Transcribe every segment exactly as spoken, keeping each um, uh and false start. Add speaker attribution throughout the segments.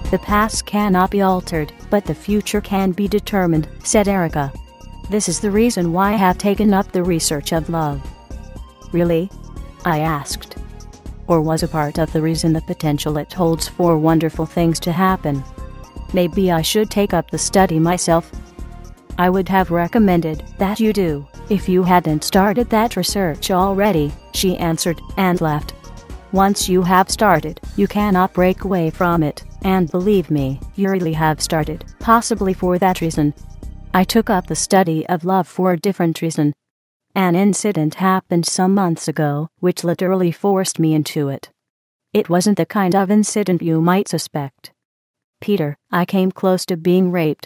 Speaker 1: The past cannot be altered, but the future can be determined, said Erica. This is the reason why I have taken up the research of love. Really? I asked. Or was a part of the reason the potential it holds for wonderful things to happen? Maybe I should take up the study myself. I would have recommended that you do, if you hadn't started that research already, she answered, and laughed. Once you have started, you cannot break away from it, and believe me, you really have started, possibly for that reason. I took up the study of love for a different reason. An incident happened some months ago, which literally forced me into it. It wasn't the kind of incident you might suspect. Peter, I came close to being raped.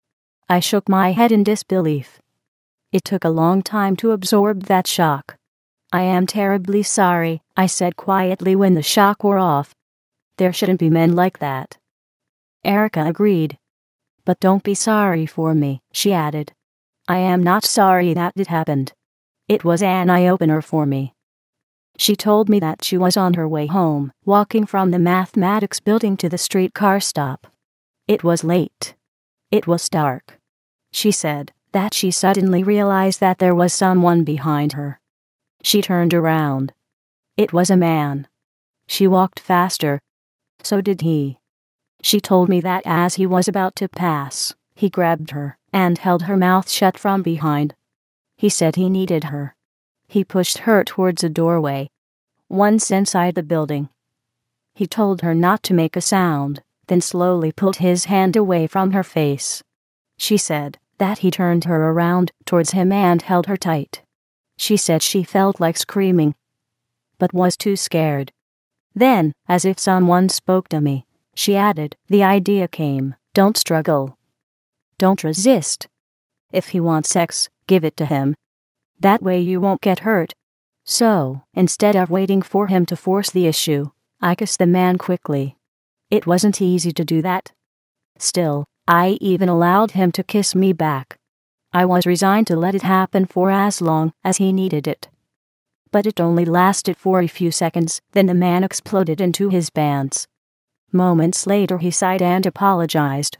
Speaker 1: I shook my head in disbelief. It took a long time to absorb that shock. I am terribly sorry, I said quietly when the shock wore off. There shouldn't be men like that. Erica agreed. But don't be sorry for me, she added. I am not sorry that it happened. It was an eye-opener for me. She told me that she was on her way home, walking from the mathematics building to the streetcar stop. It was late. It was dark. She said that she suddenly realized that there was someone behind her. She turned around. It was a man. She walked faster. So did he. She told me that as he was about to pass, he grabbed her and held her mouth shut from behind. He said he needed her. He pushed her towards a doorway. Once inside the building, he told her not to make a sound, then slowly pulled his hand away from her face. She said that he turned her around towards him and held her tight. She said she felt like screaming, but was too scared. Then, as if someone spoke to me, she added, the idea came, don't struggle. Don't resist. If he wants sex, give it to him. That way you won't get hurt. So, instead of waiting for him to force the issue, I kissed the man quickly. It wasn't easy to do that. Still, I even allowed him to kiss me back. I was resigned to let it happen for as long as he needed it. But it only lasted for a few seconds, then the man exploded into his pants. Moments later he sighed and apologized.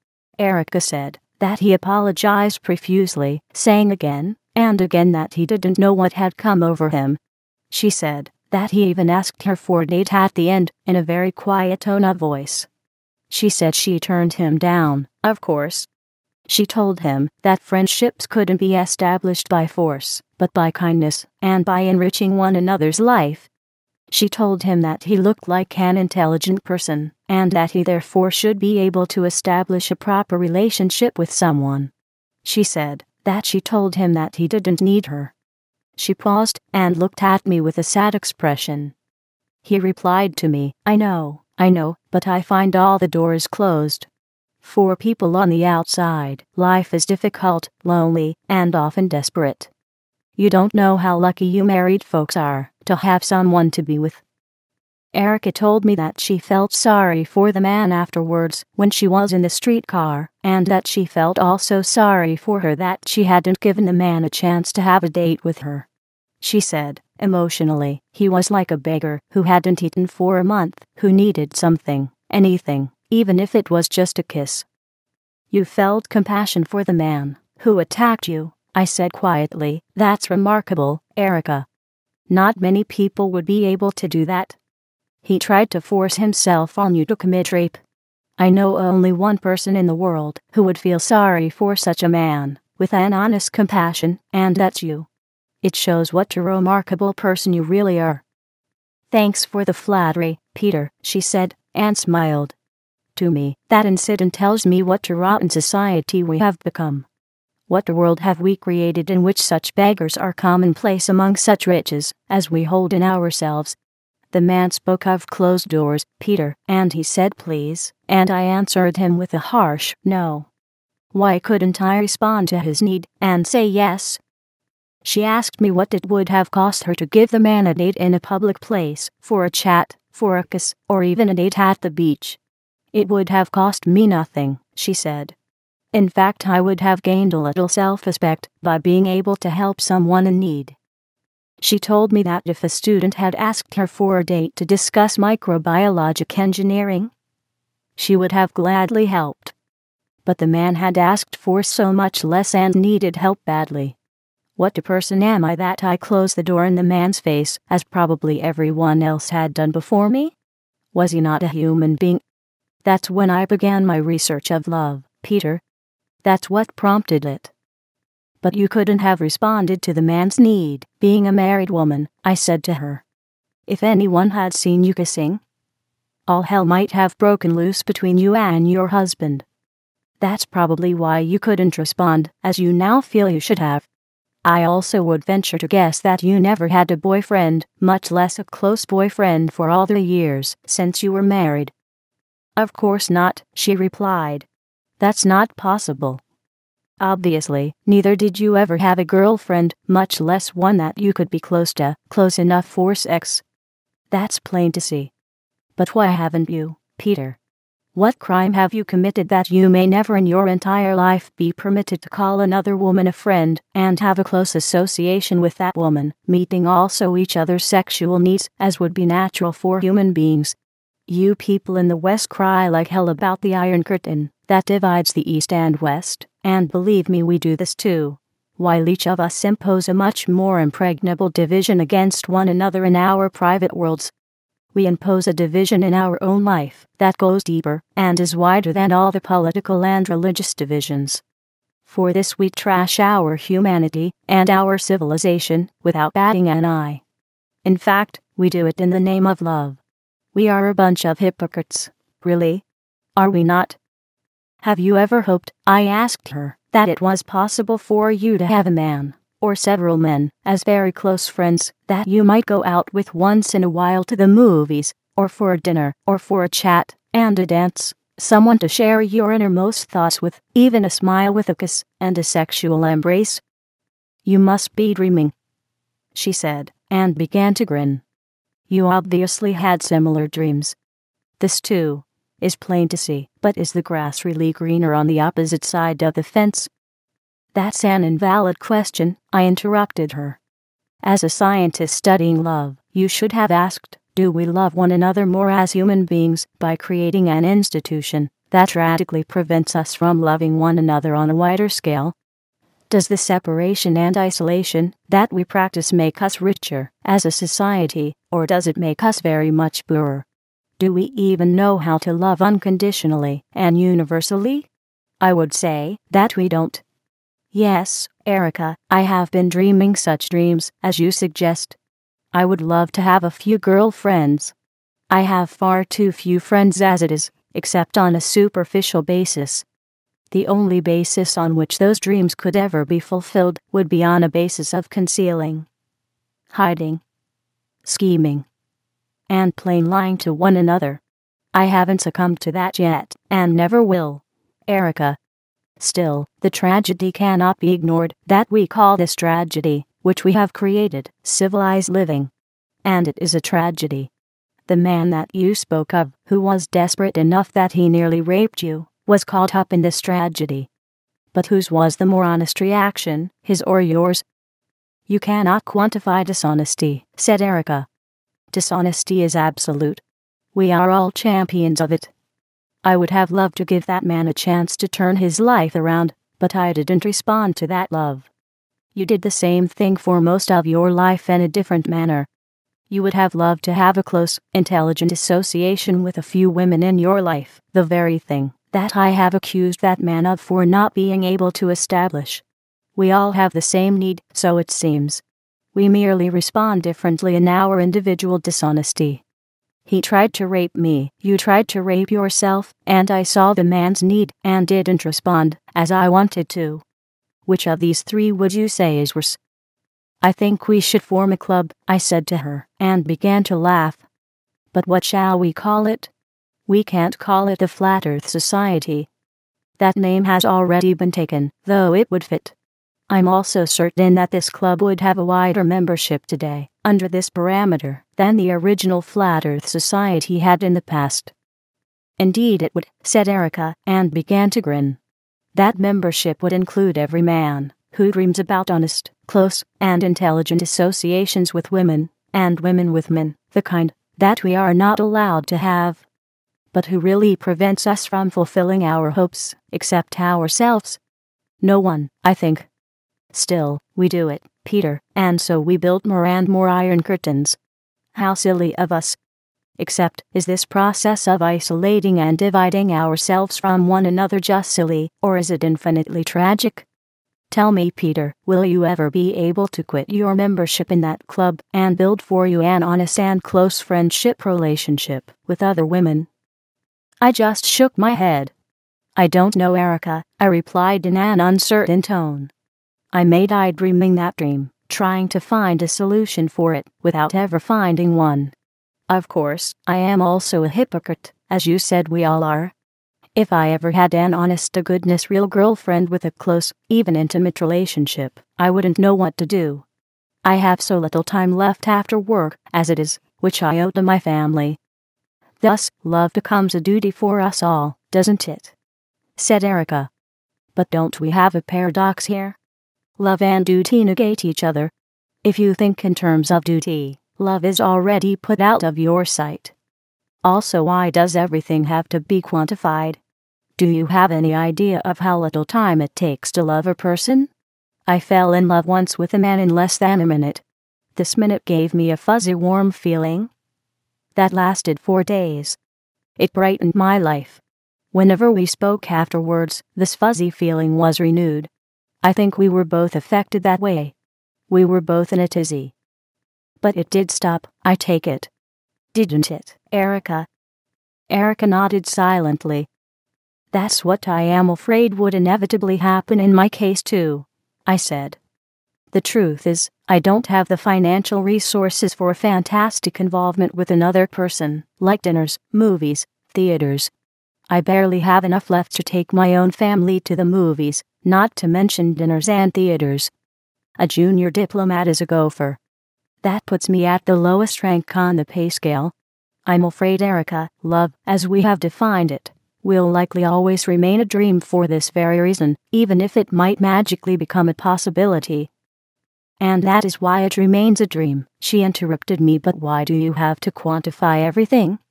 Speaker 1: Erica said that he apologized profusely, saying again and again that he didn't know what had come over him. She said that he even asked her for a date at the end, in a very quiet tone of voice. She said she turned him down, of course. She told him that friendships couldn't be established by force, but by kindness, and by enriching one another's life. She told him that he looked like an intelligent person, and that he therefore should be able to establish a proper relationship with someone. She said that she told him that he didn't need her. She paused and looked at me with a sad expression. He replied to me, I know, I know, but I find all the doors closed. For people on the outside, life is difficult, lonely, and often desperate. You don't know how lucky you married folks are to have someone to be with. Erica told me that she felt sorry for the man afterwards when she was in the streetcar, and that she felt also sorry for her that she hadn't given the man a chance to have a date with her. She said, emotionally, he was like a beggar who hadn't eaten for a month, who needed something, anything, even if it was just a kiss. You felt compassion for the man who attacked you, I said quietly. That's remarkable, Erica. Not many people would be able to do that. He tried to force himself on you to commit rape. I know only one person in the world who would feel sorry for such a man, with an honest compassion, and that's you. It shows what a remarkable person you really are. Thanks for the flattery, Peter, she said, and smiled. To me, that incident tells me what a rotten society we have become. What a world have we created in which such beggars are commonplace among such riches as we hold in ourselves. The man spoke of closed doors, Peter, and he said please, and I answered him with a harsh no. Why couldn't I respond to his need and say yes? She asked me what it would have cost her to give the man a date in a public place, for a chat, for a kiss, or even a date at the beach. It would have cost me nothing, she said. In fact, I would have gained a little self-respect by being able to help someone in need. She told me that if a student had asked her for a date to discuss microbiologic engineering, she would have gladly helped. But the man had asked for so much less and needed help badly. What a person am I that I closed the door in the man's face, as probably everyone else had done before me? Was he not a human being? That's when I began my research of love, Peter. That's what prompted it. But you couldn't have responded to the man's need, being a married woman, I said to her. If anyone had seen you kissing, all hell might have broken loose between you and your husband. That's probably why you couldn't respond, as you now feel you should have. I also would venture to guess that you never had a boyfriend, much less a close boyfriend, for all the years since you were married. Of course not, she replied. That's not possible. Obviously, neither did you ever have a girlfriend, much less one that you could be close to, close enough for sex. That's plain to see. But why haven't you, Peter? What crime have you committed that you may never in your entire life be permitted to call another woman a friend and have a close association with that woman, meeting also each other's sexual needs as would be natural for human beings? You people in the West cry like hell about the Iron Curtain that divides the East and West, and believe me, we do this too, while each of us impose a much more impregnable division against one another in our private worlds. We impose a division in our own life that goes deeper and is wider than all the political and religious divisions. For this we trash our humanity and our civilization without batting an eye. In fact, we do it in the name of love. We are a bunch of hypocrites, really. Are we not? Have you ever hoped, I asked her, that it was possible for you to have a man, or several men, as very close friends, that you might go out with once in a while to the movies, or for a dinner, or for a chat, and a dance, someone to share your innermost thoughts with, even a smile with a kiss, and a sexual embrace? You must be dreaming, she said, and began to grin. You obviously had similar dreams. This too is plain to see, but is the grass really greener on the opposite side of the fence? That's an invalid question, I interrupted her. As a scientist studying love, you should have asked, do we love one another more as human beings by creating an institution that radically prevents us from loving one another on a wider scale? Does the separation and isolation that we practice make us richer as a society, or does it make us very much poorer? Do we even know how to love unconditionally and universally? I would say that we don't. Yes, Erica, I have been dreaming such dreams as you suggest. I would love to have a few girlfriends. I have far too few friends as it is, except on a superficial basis. The only basis on which those dreams could ever be fulfilled would be on a basis of concealing, hiding, scheming, and plain lying to one another. I haven't succumbed to that yet, and never will, Erica. Still, the tragedy cannot be ignored that we call this tragedy, which we have created, civilized living. And it is a tragedy. The man that you spoke of, who was desperate enough that he nearly raped you, was caught up in this tragedy. But whose was the more honest reaction, his or yours? You cannot quantify dishonesty, said Erica. Dishonesty is absolute. We are all champions of it. I would have loved to give that man a chance to turn his life around, but I didn't respond to that love. You did the same thing for most of your life in a different manner. You would have loved to have a close, intelligent association with a few women in your life, the very thing that I have accused that man of for not being able to establish. We all have the same need, so it seems. We merely respond differently in our individual dishonesty. He tried to rape me, you tried to rape yourself, and I saw the man's need and didn't respond as I wanted to. Which of these three would you say is worse? I think we should form a club, I said to her, and began to laugh. But what shall we call it? We can't call it the Flat Earth Society. That name has already been taken, though it would fit. I'm also certain that this club would have a wider membership today, under this parameter, than the original Flat Earth Society had in the past. Indeed it would, said Erica, and began to grin. That membership would include every man who dreams about honest, close, and intelligent associations with women, and women with men, the kind that we are not allowed to have. But who really prevents us from fulfilling our hopes, except ourselves? No one, I think. Still, we do it, Peter, and so we build more and more iron curtains. How silly of us. Except, is this process of isolating and dividing ourselves from one another just silly, or is it infinitely tragic? Tell me, Peter, will you ever be able to quit your membership in that club and build for you an honest and close friendship relationship with other women? I just shook my head. I don't know, Erica, I replied in an uncertain tone. I may die dreaming that dream, trying to find a solution for it without ever finding one. Of course, I am also a hypocrite, as you said we all are. If I ever had an honest-to-goodness real girlfriend with a close, even intimate relationship, I wouldn't know what to do. I have so little time left after work, as it is, which I owe to my family. Thus, love becomes a duty for us all, doesn't it? Said Erica. But don't we have a paradox here? Love and duty negate each other. If you think in terms of duty, love is already put out of your sight. Also, why does everything have to be quantified? Do you have any idea of how little time it takes to love a person? I fell in love once with a man in less than a minute. This minute gave me a fuzzy warm feeling that lasted four days. It brightened my life. Whenever we spoke afterwards, this fuzzy feeling was renewed. I think we were both affected that way. We were both in a tizzy. But it did stop, I take it. Didn't it, Erica? Erica nodded silently. That's what I am afraid would inevitably happen in my case too, I said. The truth is, I don't have the financial resources for a fantastic involvement with another person, like dinners, movies, theaters. I barely have enough left to take my own family to the movies, not to mention dinners and theaters. A junior diplomat is a gopher. That puts me at the lowest rank on the pay scale. I'm afraid, Erica, love, as we have defined it, will likely always remain a dream for this very reason, even if it might magically become a possibility. And that is why it remains a dream, she interrupted me. But why do you have to quantify everything?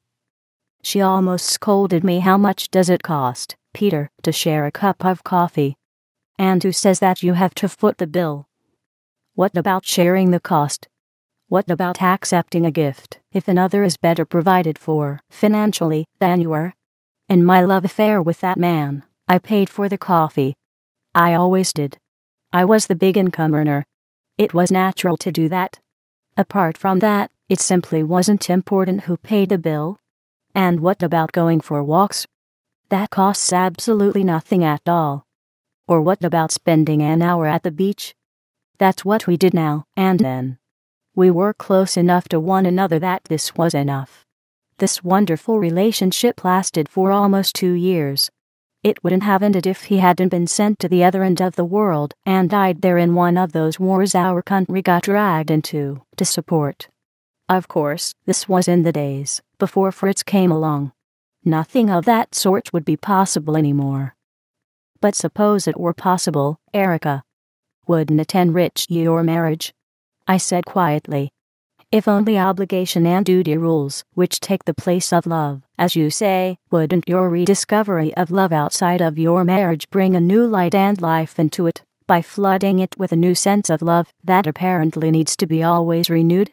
Speaker 1: She almost scolded me. How much does it cost, Peter, to share a cup of coffee? And who says that you have to foot the bill? What about sharing the cost? What about accepting a gift if another is better provided for financially than you are? In my love affair with that man, I paid for the coffee. I always did. I was the big income earner. It was natural to do that. Apart from that, it simply wasn't important who paid the bill. And what about going for walks? That costs absolutely nothing at all. Or what about spending an hour at the beach? That's what we did now and then. We were close enough to one another that this was enough. This wonderful relationship lasted for almost two years. It wouldn't have ended if he hadn't been sent to the other end of the world and died there in one of those wars our country got dragged into to support. Of course, this was in the days before Fritz came along. Nothing of that sort would be possible anymore. But suppose it were possible, Erica. Wouldn't it enrich your marriage? I said quietly. If only obligation and duty rules, which take the place of love, as you say, wouldn't your rediscovery of love outside of your marriage bring a new light and life into it, by flooding it with a new sense of love that apparently needs to be always renewed?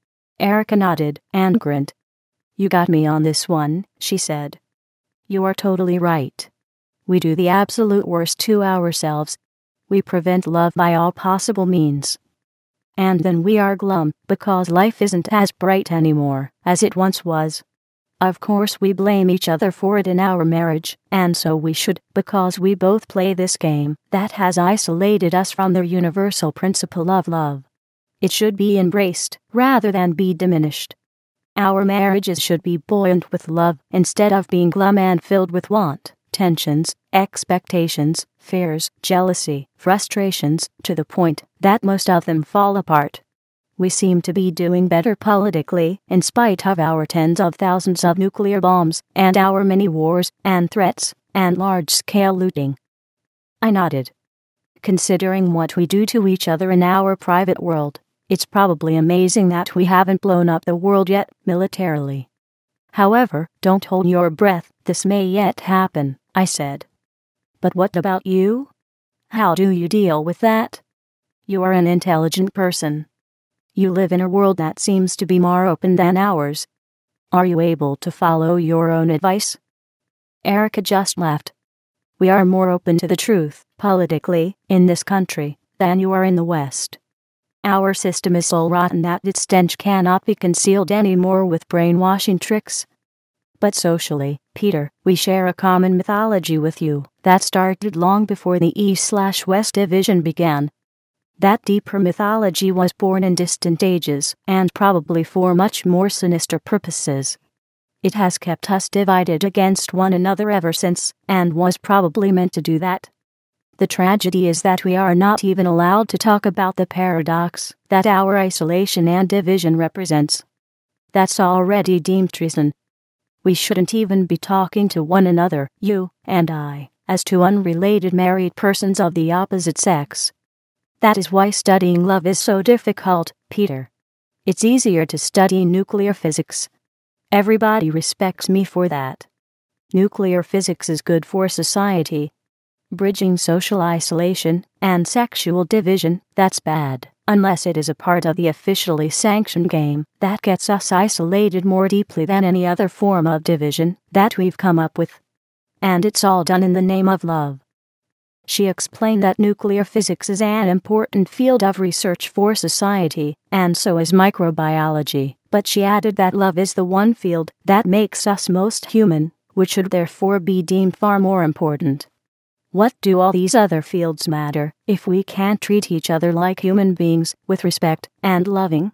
Speaker 1: Erica nodded and grinned. You got me on this one, she said. You are totally right. We do the absolute worst to ourselves. We prevent love by all possible means. And then we are glum because life isn't as bright anymore as it once was. Of course we blame each other for it in our marriage, and so we should, because we both play this game that has isolated us from the universal principle of love. It should be embraced rather than be diminished. Our marriages should be buoyant with love instead of being glum and filled with want, tensions, expectations, fears, jealousy, frustrations, to the point that most of them fall apart. We seem to be doing better politically, in spite of our tens of thousands of nuclear bombs, and our many wars, and threats, and large-scale looting. I nodded. Considering what we do to each other in our private world, it's probably amazing that we haven't blown up the world yet, militarily. However, don't hold your breath, this may yet happen, I said. But what about you? How do you deal with that? You are an intelligent person. You live in a world that seems to be more open than ours. Are you able to follow your own advice? Erica just laughed. We are more open to the truth, politically, in this country, than you are in the West. Our system is so rotten that its stench cannot be concealed anymore with brainwashing tricks. But socially, Peter, we share a common mythology with you that started long before the East-West division began. That deeper mythology was born in distant ages, and probably for much more sinister purposes. It has kept us divided against one another ever since, and was probably meant to do that. The tragedy is that we are not even allowed to talk about the paradox that our isolation and division represents. That's already deemed treason. We shouldn't even be talking to one another, you and I, as two unrelated married persons of the opposite sex. That is why studying love is so difficult, Peter. It's easier to study nuclear physics. Everybody respects me for that. Nuclear physics is good for society. Bridging social isolation and sexual division, that's bad, unless it is a part of the officially sanctioned game that gets us isolated more deeply than any other form of division that we've come up with. And it's all done in the name of love. She explained that nuclear physics is an important field of research for society, and so is microbiology, but she added that love is the one field that makes us most human, which should therefore be deemed far more important. What do all these other fields matter if we can't treat each other like human beings, with respect, and loving,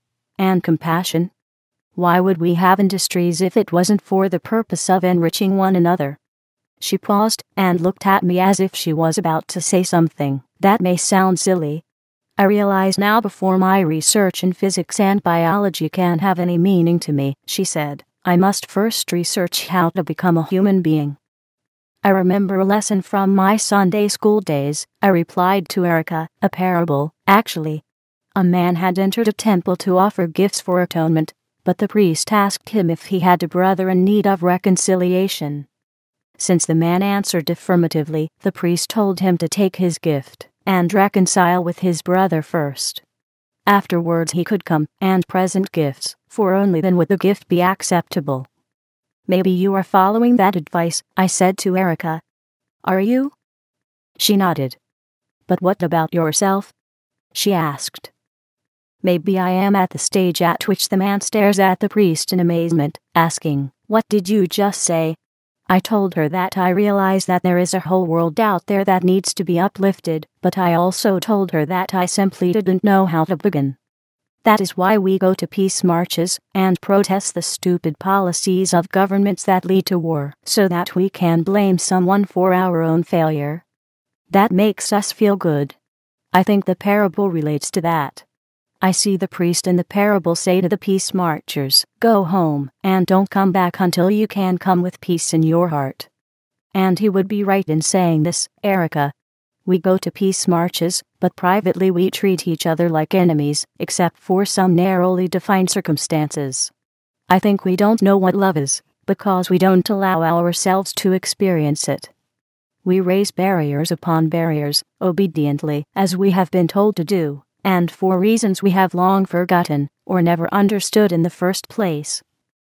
Speaker 1: and compassion? Why would we have industries if it wasn't for the purpose of enriching one another? She paused and looked at me as if she was about to say something that may sound silly. I realize now before my research in physics and biology can have any meaning to me, she said, I must first research how to become a human being. I remember a lesson from my Sunday school days, I replied to Erica, a parable, actually. A man had entered a temple to offer gifts for atonement, but the priest asked him if he had a brother in need of reconciliation. Since the man answered affirmatively, the priest told him to take his gift and reconcile with his brother first. Afterwards he could come and present gifts, for only then would the gift be acceptable. Maybe you are following that advice, I said to Erica. Are you? She nodded. But what about yourself? She asked. Maybe I am at the stage at which the man stares at the priest in amazement, asking, What did you just say? I told her that I realize that there is a whole world out there that needs to be uplifted, but I also told her that I simply didn't know how to begin. That is why we go to peace marches and protest the stupid policies of governments that lead to war, so that we can blame someone for our own failure. That makes us feel good. I think the parable relates to that. I see the priest in the parable say to the peace marchers, Go home, and don't come back until you can come with peace in your heart. And he would be right in saying this, Erica. We go to peace marches, but privately we treat each other like enemies, except for some narrowly defined circumstances. I think we don't know what love is, because we don't allow ourselves to experience it. We raise barriers upon barriers, obediently, as we have been told to do, and for reasons we have long forgotten, or never understood in the first place.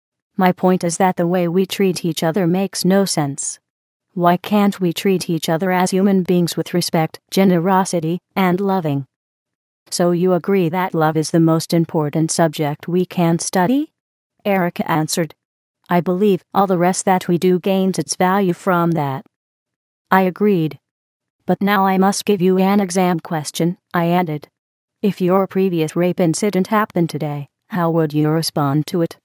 Speaker 1: My point is that the way we treat each other makes no sense. Why can't we treat each other as human beings with respect, generosity, and loving? So you agree that love is the most important subject we can study? Erica answered. I believe all the rest that we do gains its value from that. I agreed. But now I must give you an exam question, I added. If your previous rape incident happened today, how would you respond to it?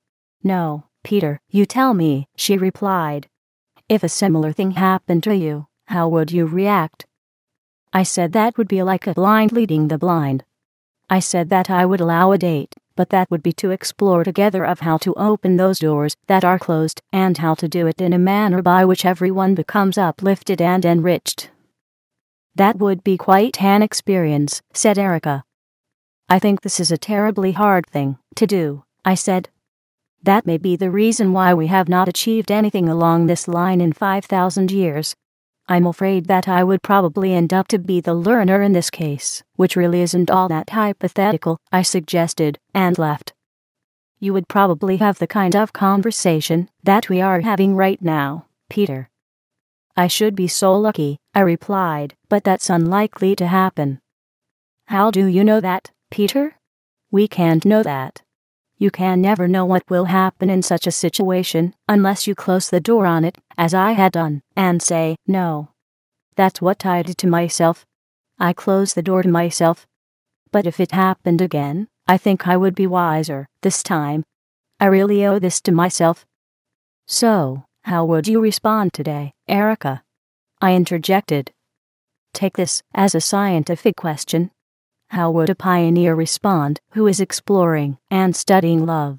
Speaker 1: No, Peter, you tell me, she replied. If a similar thing happened to you, how would you react? I said that would be like a blind leading the blind. I said that I would allow a date, but that would be to explore together of how to open those doors that are closed and how to do it in a manner by which everyone becomes uplifted and enriched. That would be quite an experience, said Erica. I think this is a terribly hard thing to do, I said. That may be the reason why we have not achieved anything along this line in five thousand years. I'm afraid that I would probably end up to be the learner in this case, which really isn't all that hypothetical, I suggested, and laughed. You would probably have the kind of conversation that we are having right now, Peter. I should be so lucky, I replied, but that's unlikely to happen. How do you know that, Peter? We can't know that. You can never know what will happen in such a situation, unless you close the door on it, as I had done, and say, no. That's what I did to myself. I closed the door to myself. But if it happened again, I think I would be wiser, this time. I really owe this to myself. So, how would you respond today, Erica? I interjected. Take this as a scientific question. How would a pioneer respond who is exploring and studying love?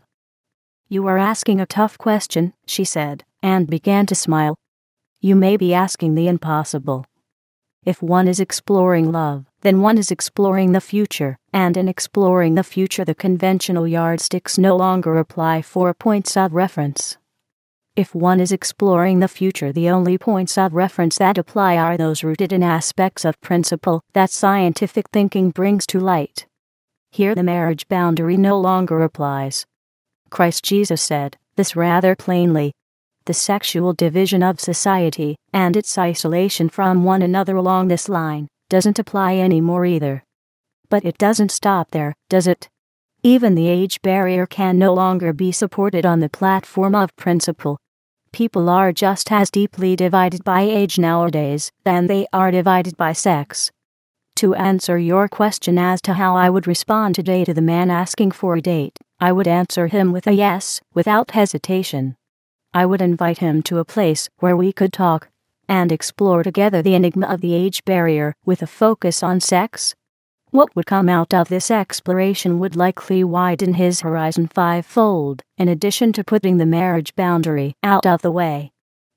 Speaker 1: You are asking a tough question, she said, and began to smile. You may be asking the impossible. If one is exploring love, then one is exploring the future, and in exploring the future the conventional yardsticks no longer apply for points of reference. If one is exploring the future, the only points of reference that apply are those rooted in aspects of principle that scientific thinking brings to light. Here the marriage boundary no longer applies. Christ Jesus said this rather plainly. The sexual division of society, and its isolation from one another along this line, doesn't apply anymore either. But it doesn't stop there, does it? Even the age barrier can no longer be supported on the platform of principle. People are just as deeply divided by age nowadays than they are divided by sex. To answer your question as to how I would respond today to the man asking for a date, I would answer him with a yes, without hesitation. I would invite him to a place where we could talk and explore together the enigma of the age barrier with a focus on sex. What would come out of this exploration would likely widen his horizon fivefold, in addition to putting the marriage boundary out of the way.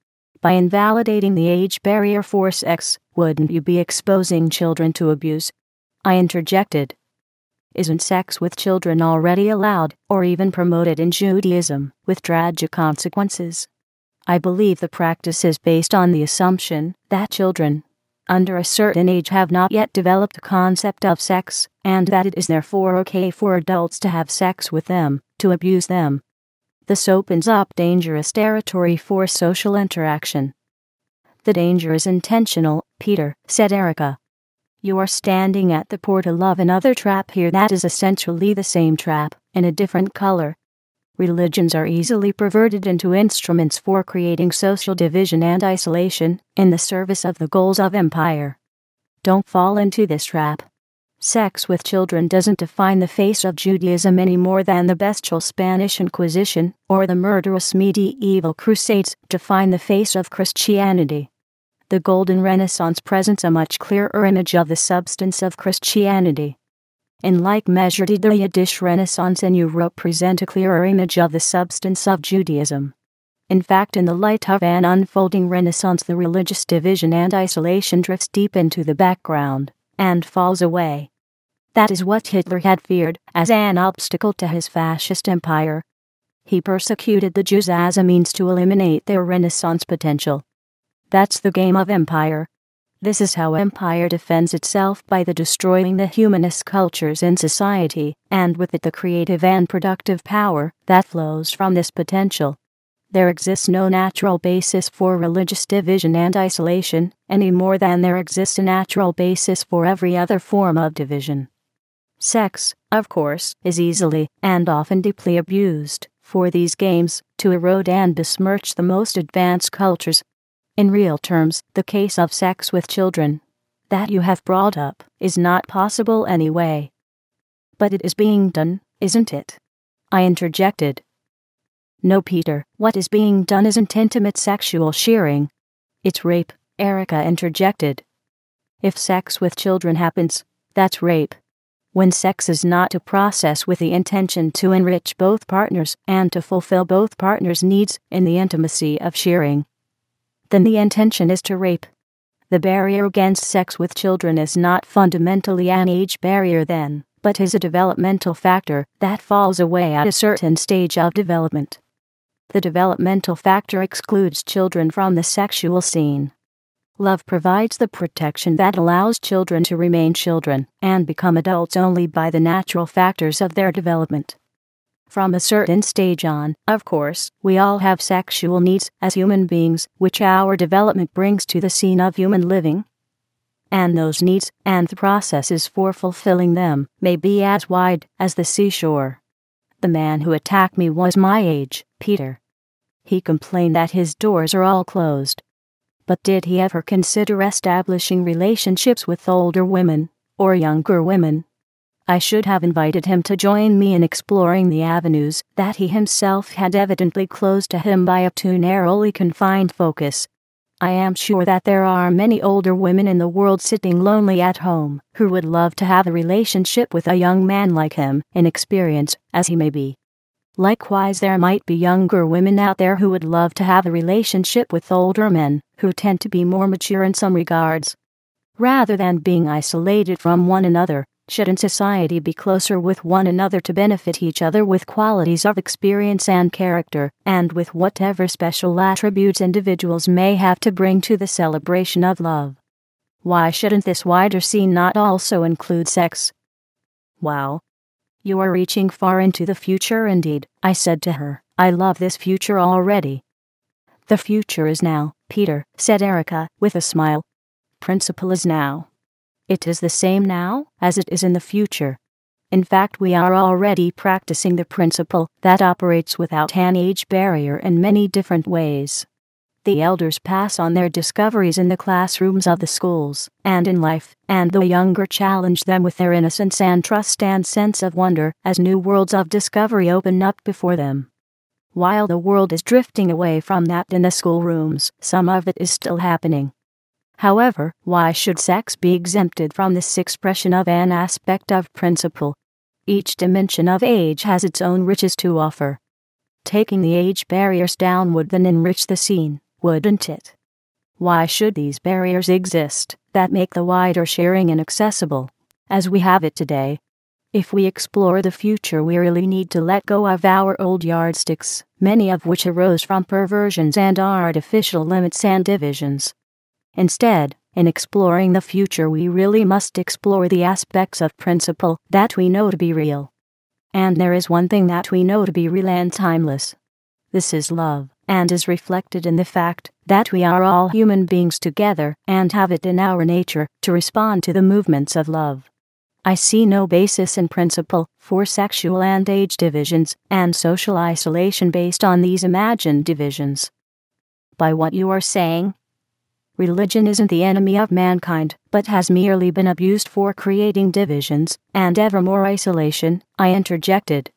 Speaker 1: By invalidating the age barrier for sex, wouldn't you be exposing children to abuse? I interjected. Isn't sex with children already allowed, or even promoted in Judaism, with tragic consequences? I believe the practice is based on the assumption that children, under a certain age, have not yet developed the concept of sex, and that it is therefore okay for adults to have sex with them, to abuse them. This opens up dangerous territory for social interaction. The danger is intentional, Peter, said Erica. You are standing at the portal of another trap here that is essentially the same trap, in a different color. Religions are easily perverted into instruments for creating social division and isolation, in the service of the goals of empire. Don't fall into this trap. Sex with children doesn't define the face of Judaism any more than the bestial Spanish Inquisition, or the murderous medieval Crusades, define the face of Christianity. The Golden Renaissance presents a much clearer image of the substance of Christianity. In like measure did the Yiddish Renaissance in Europe present a clearer image of the substance of Judaism. In fact, in the light of an unfolding Renaissance, the religious division and isolation drifts deep into the background and falls away. That is what Hitler had feared as an obstacle to his fascist empire. He persecuted the Jews as a means to eliminate their Renaissance potential. That's the game of empire. This is how empire defends itself, by the destroying the humanist cultures in society, and with it the creative and productive power that flows from this potential. There exists no natural basis for religious division and isolation, any more than there exists a natural basis for every other form of division. Sex, of course, is easily, and often deeply abused, for these games, to erode and besmirch the most advanced cultures. In real terms, the case of sex with children that you have brought up is not possible anyway. But it is being done, isn't it? I interjected. No, Peter, what is being done isn't intimate sexual shearing. It's rape, Erica interjected. If sex with children happens, that's rape. When sex is not a process with the intention to enrich both partners and to fulfill both partners' needs in the intimacy of shearing, then the intention is to rape. The barrier against sex with children is not fundamentally an age barrier then, but is a developmental factor that falls away at a certain stage of development. The developmental factor excludes children from the sexual scene. Love provides the protection that allows children to remain children and become adults only by the natural factors of their development. From a certain stage on, of course, we all have sexual needs as human beings, which our development brings to the scene of human living. And those needs, and the processes for fulfilling them, may be as wide as the seashore. The man who attacked me was my age, Peter. He complained that his doors are all closed. But did he ever consider establishing relationships with older women, or younger women? I should have invited him to join me in exploring the avenues that he himself had evidently closed to him by a too narrowly confined focus. I am sure that there are many older women in the world sitting lonely at home who would love to have a relationship with a young man like him, inexperienced as he may be. Likewise, there might be younger women out there who would love to have a relationship with older men who tend to be more mature in some regards. Rather than being isolated from one another, shouldn't society be closer with one another to benefit each other with qualities of experience and character, and with whatever special attributes individuals may have to bring to the celebration of love? Why shouldn't this wider scene not also include sex? Wow. You are reaching far into the future indeed, I said to her. I love this future already. The future is now, Peter, said Erica, with a smile. Principle is now. It is the same now as it is in the future. In fact, we are already practicing the principle that operates without an age barrier in many different ways. The elders pass on their discoveries in the classrooms of the schools and in life, and the younger challenge them with their innocence and trust and sense of wonder as new worlds of discovery open up before them. While the world is drifting away from that in the schoolrooms, some of it is still happening. However, why should sex be exempted from this expression of an aspect of principle? Each dimension of age has its own riches to offer. Taking the age barriers down would then enrich the scene, wouldn't it? Why should these barriers exist that make the wider sharing inaccessible, as we have it today? If we explore the future, we really need to let go of our old yardsticks, many of which arose from perversions and artificial limits and divisions. Instead, in exploring the future, we really must explore the aspects of principle that we know to be real. And there is one thing that we know to be real and timeless. This is love, and is reflected in the fact that we are all human beings together and have it in our nature to respond to the movements of love. I see no basis in principle for sexual and age divisions and social isolation based on these imagined divisions. By what you are saying, religion isn't the enemy of mankind, but has merely been abused for creating divisions and ever more isolation, I interjected.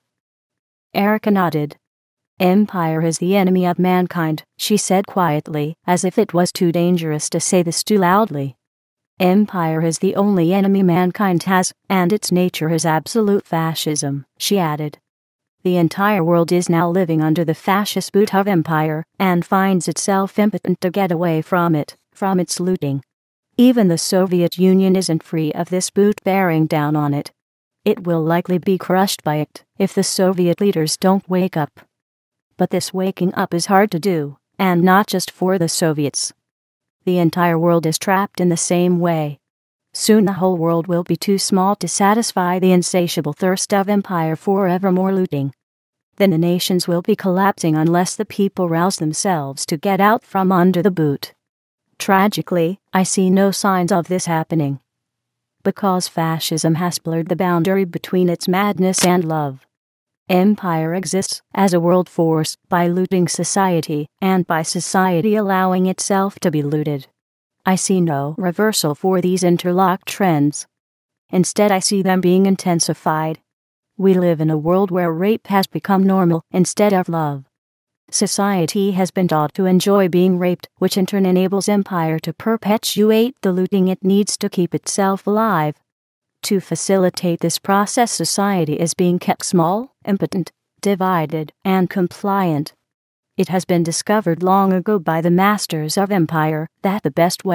Speaker 1: Erica nodded. Empire is the enemy of mankind, she said quietly, as if it was too dangerous to say this too loudly. Empire is the only enemy mankind has, and its nature is absolute fascism, she added. The entire world is now living under the fascist boot of empire, and finds itself impotent to get away from it, from its looting. Even the Soviet Union isn't free of this boot bearing down on it. It will likely be crushed by it, if the Soviet leaders don't wake up. But this waking up is hard to do, and not just for the Soviets. The entire world is trapped in the same way. Soon the whole world will be too small to satisfy the insatiable thirst of empire for ever more looting. Then the nations will be collapsing unless the people rouse themselves to get out from under the boot. Tragically, I see no signs of this happening. Because fascism has blurred the boundary between its madness and love. Empire exists as a world force by looting society, and by society allowing itself to be looted. I see no reversal for these interlocked trends. Instead, I see them being intensified. We live in a world where rape has become normal instead of love. Society has been taught to enjoy being raped, which in turn enables empire to perpetuate the looting it needs to keep itself alive. To facilitate this process, society is being kept small, impotent, divided, and compliant. It has been discovered long ago by the masters of empire that the best way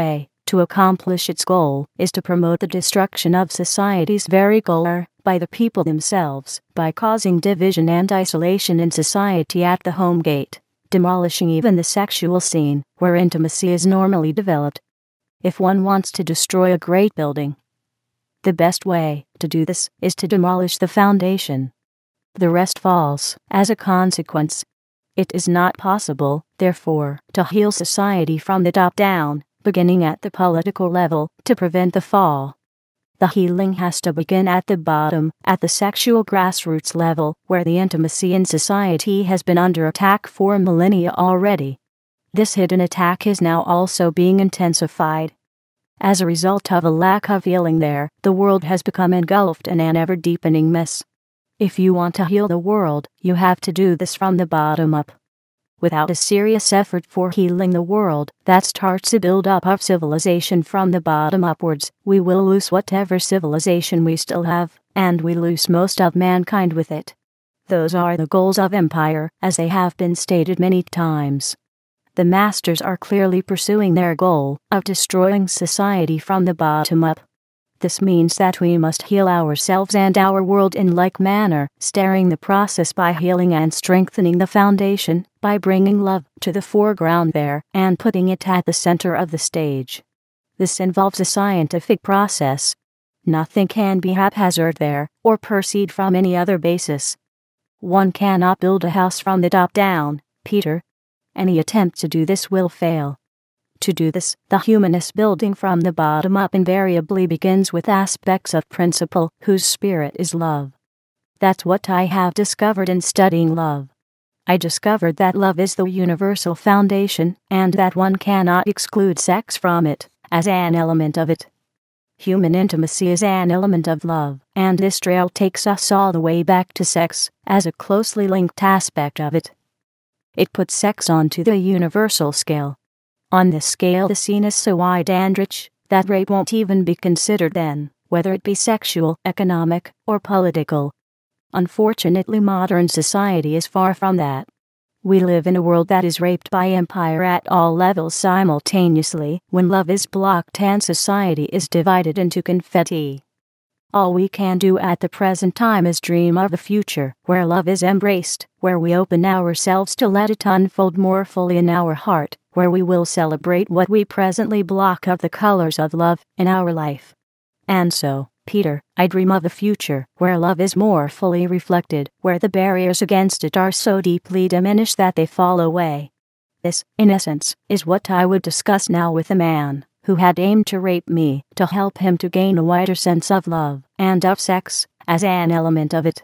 Speaker 1: to accomplish its goal is to promote the destruction of society's very goal by the people themselves, by causing division and isolation in society at the home gate, demolishing even the sexual scene, where intimacy is normally developed. If one wants to destroy a great building, the best way to do this is to demolish the foundation. The rest falls as a consequence. It is not possible, therefore, to heal society from the top down, beginning at the political level, to prevent the fall. The healing has to begin at the bottom, at the sexual grassroots level, where the intimacy in society has been under attack for millennia already. This hidden attack is now also being intensified. As a result of a lack of healing there, the world has become engulfed in an ever-deepening mess. If you want to heal the world, you have to do this from the bottom up. Without a serious effort for healing the world that starts a build-up of civilization from the bottom upwards, we will lose whatever civilization we still have, and we lose most of mankind with it. Those are the goals of empire, as they have been stated many times. The masters are clearly pursuing their goal of destroying society from the bottom up. This means that we must heal ourselves and our world in like manner, starting the process by healing and strengthening the foundation, by bringing love to the foreground there and putting it at the center of the stage. This involves a scientific process. Nothing can be haphazard there, or proceed from any other basis. One cannot build a house from the top down, Peter. Any attempt to do this will fail. To do this, the humanist building from the bottom up invariably begins with aspects of principle whose spirit is love. That's what I have discovered in studying love. I discovered that love is the universal foundation, and that one cannot exclude sex from it, as an element of it. Human intimacy is an element of love, and this trail takes us all the way back to sex, as a closely linked aspect of it. It puts sex onto the universal scale. On this scale the scene is so wide and rich, that rape won't even be considered then, whether it be sexual, economic, or political. Unfortunately, modern society is far from that. We live in a world that is raped by empire at all levels simultaneously, when love is blocked and society is divided into confetti. All we can do at the present time is dream of a future, where love is embraced, where we open ourselves to let it unfold more fully in our heart, where we will celebrate what we presently block of the colors of love in our life. And so, Peter, I dream of a future where love is more fully reflected, where the barriers against it are so deeply diminished that they fall away. This, in essence, is what I would discuss now with a man who had aimed to rape me, to help him to gain a wider sense of love and of sex as an element of it.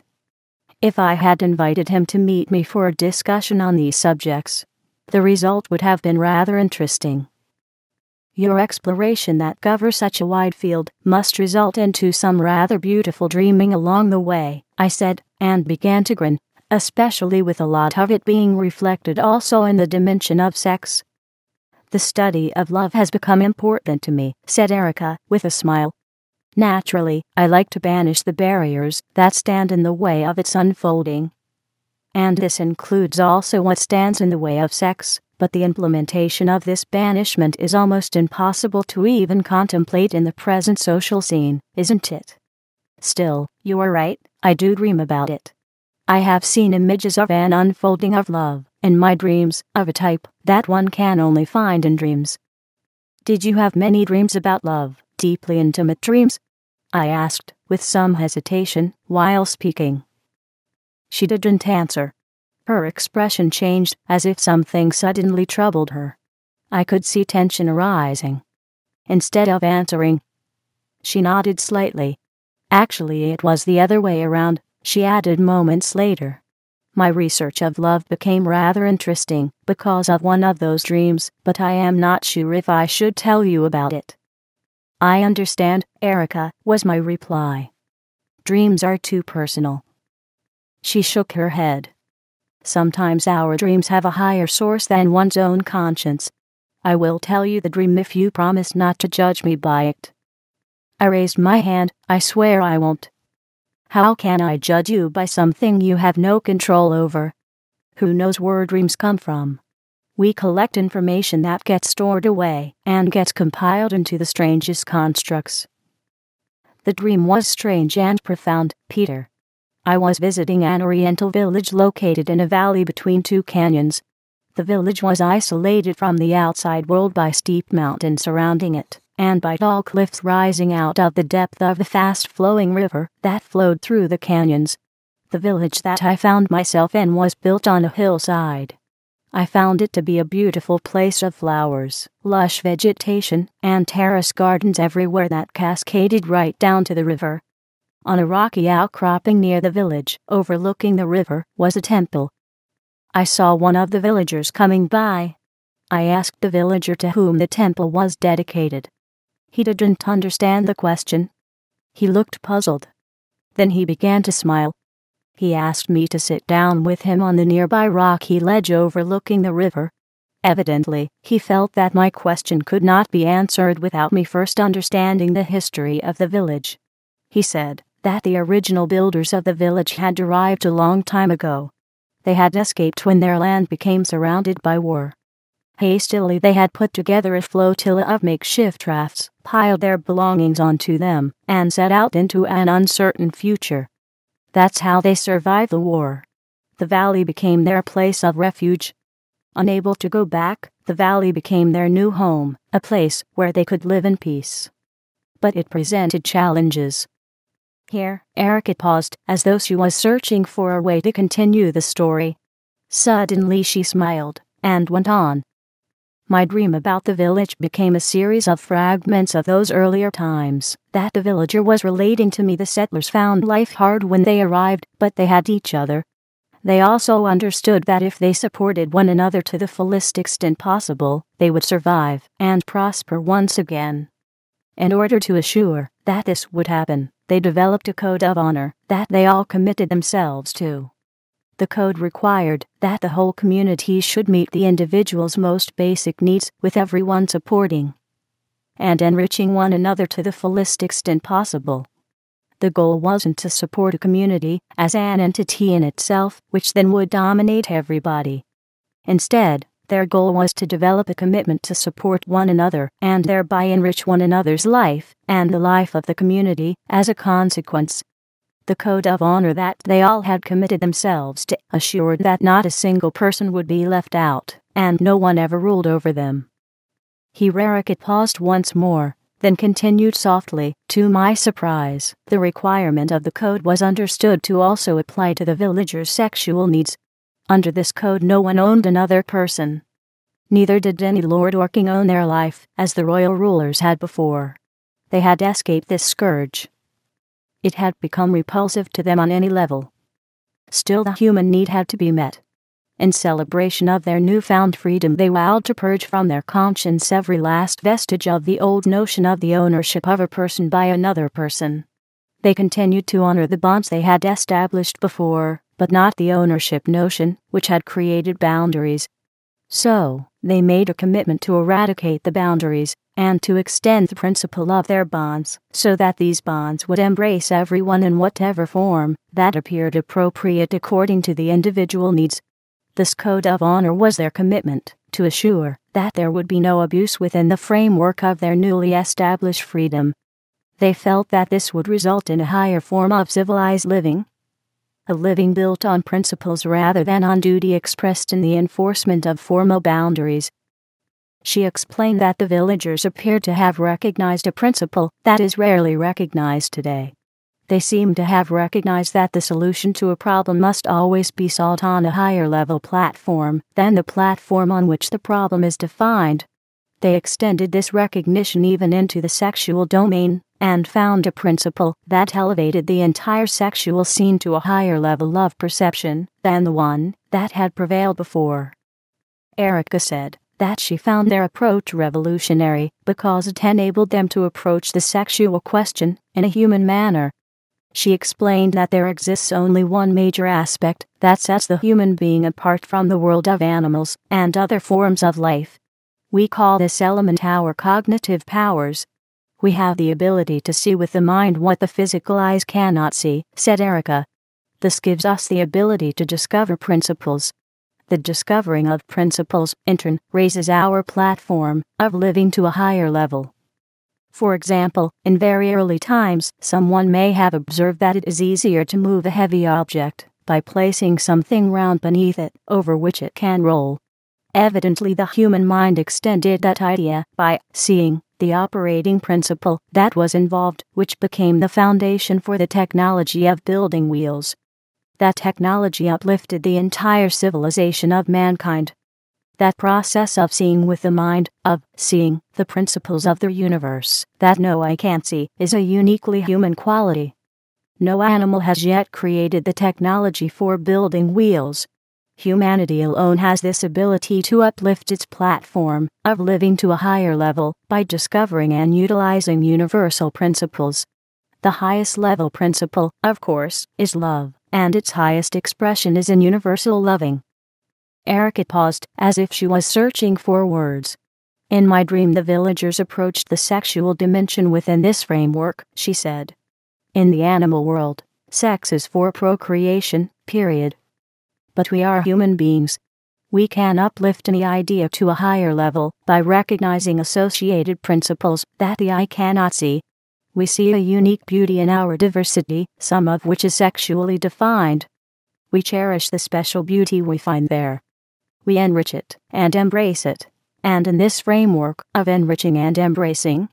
Speaker 1: If I had invited him to meet me for a discussion on these subjects, the result would have been rather interesting. Your exploration that covers such a wide field must result into some rather beautiful dreaming along the way, I said, and began to grin, especially with a lot of it being reflected also in the dimension of sex. The study of love has become important to me, said Erica, with a smile. Naturally, I like to banish the barriers that stand in the way of its unfolding. And this includes also what stands in the way of sex, but the implementation of this banishment is almost impossible to even contemplate in the present social scene, isn't it? Still, you are right, I do dream about it. I have seen images of an unfolding of love, in my dreams, of a type that one can only find in dreams. Did you have many dreams about love, deeply intimate dreams? I asked, with some hesitation, while speaking. She didn't answer. Her expression changed, as if something suddenly troubled her. I could see tension arising. Instead of answering, she nodded slightly. Actually, it was the other way around, she added moments later. My research of love became rather interesting because of one of those dreams, but I am not sure if I should tell you about it. I understand, Erica, was my reply. Dreams are too personal. She shook her head. Sometimes our dreams have a higher source than one's own conscience. I will tell you the dream if you promise not to judge me by it. I raised my hand. I swear I won't. How can I judge you by something you have no control over? Who knows where dreams come from? We collect information that gets stored away and gets compiled into the strangest constructs. The dream was strange and profound, Peter. I was visiting an oriental village located in a valley between two canyons. The village was isolated from the outside world by steep mountains surrounding it, and by tall cliffs rising out of the depth of the fast-flowing river that flowed through the canyons. The village that I found myself in was built on a hillside. I found it to be a beautiful place of flowers, lush vegetation, and terrace gardens everywhere that cascaded right down to the river. On a rocky outcropping near the village, overlooking the river, was a temple. I saw one of the villagers coming by. I asked the villager to whom the temple was dedicated. He didn't understand the question. He looked puzzled. Then he began to smile. He asked me to sit down with him on the nearby rocky ledge overlooking the river. Evidently, he felt that my question could not be answered without me first understanding the history of the village. He said that the original builders of the village had arrived a long time ago. They had escaped when their land became surrounded by war. Hastily they had put together a flotilla of makeshift rafts, piled their belongings onto them, and set out into an uncertain future. That's how they survived the war. The valley became their place of refuge. Unable to go back, the valley became their new home, a place where they could live in peace. But it presented challenges. Here, Erica paused, as though she was searching for a way to continue the story. Suddenly she smiled, and went on. My dream about the village became a series of fragments of those earlier times that the villager was relating to me. The settlers found life hard when they arrived, but they had each other. They also understood that if they supported one another to the fullest extent possible, they would survive and prosper once again. In order to assure that this would happen, they developed a code of honor that they all committed themselves to. The code required that the whole community should meet the individual's most basic needs, with everyone supporting and enriching one another to the fullest extent possible. The goal wasn't to support a community as an entity in itself, which then would dominate everybody. Instead, their goal was to develop a commitment to support one another and thereby enrich one another's life and the life of the community as a consequence. The code of honor that they all had committed themselves to assured that not a single person would be left out, and no one ever ruled over them. Erica paused once more, then continued softly. To my surprise, the requirement of the code was understood to also apply to the villagers' sexual needs. Under this code no one owned another person. Neither did any lord or king own their life, as the royal rulers had before. They had escaped this scourge. It had become repulsive to them on any level. Still, the human need had to be met. In celebration of their newfound freedom, they vowed to purge from their conscience every last vestige of the old notion of the ownership of a person by another person. They continued to honor the bonds they had established before, but not the ownership notion, which had created boundaries. So, they made a commitment to eradicate the boundaries, and to extend the principle of their bonds, so that these bonds would embrace everyone in whatever form that appeared appropriate according to the individual needs. This code of honor was their commitment to assure that there would be no abuse within the framework of their newly established freedom. They felt that this would result in a higher form of civilized living. A living built on principles rather than on duty expressed in the enforcement of formal boundaries. She explained that the villagers appeared to have recognized a principle that is rarely recognized today. They seemed to have recognized that the solution to a problem must always be sought on a higher level platform than the platform on which the problem is defined. They extended this recognition even into the sexual domain, and found a principle that elevated the entire sexual scene to a higher level of perception than the one that had prevailed before. Erica said that she found their approach revolutionary because it enabled them to approach the sexual question in a human manner. She explained that there exists only one major aspect that sets the human being apart from the world of animals and other forms of life. We call this element our cognitive powers. We have the ability to see with the mind what the physical eyes cannot see, said Erica. This gives us the ability to discover principles. The discovering of principles, in turn, raises our platform of living to a higher level. For example, in very early times, someone may have observed that it is easier to move a heavy object by placing something round beneath it, over which it can roll. Evidently, the human mind extended that idea by seeing the operating principle that was involved, which became the foundation for the technology of building wheels. That technology uplifted the entire civilization of mankind. That process of seeing with the mind, of seeing the principles of the universe that no eye can see, is a uniquely human quality. No animal has yet created the technology for building wheels. Humanity alone has this ability to uplift its platform of living to a higher level by discovering and utilizing universal principles. The highest level principle, of course, is love, and its highest expression is in universal loving. Erica paused, as if she was searching for words. In my dream, the villagers approached the sexual dimension within this framework, she said. In the animal world, sex is for procreation, period. But we are human beings. We can uplift any idea to a higher level by recognizing associated principles that the eye cannot see. We see a unique beauty in our diversity, some of which is sexually defined. We cherish the special beauty we find there. We enrich it and embrace it, and in this framework of enriching and embracing,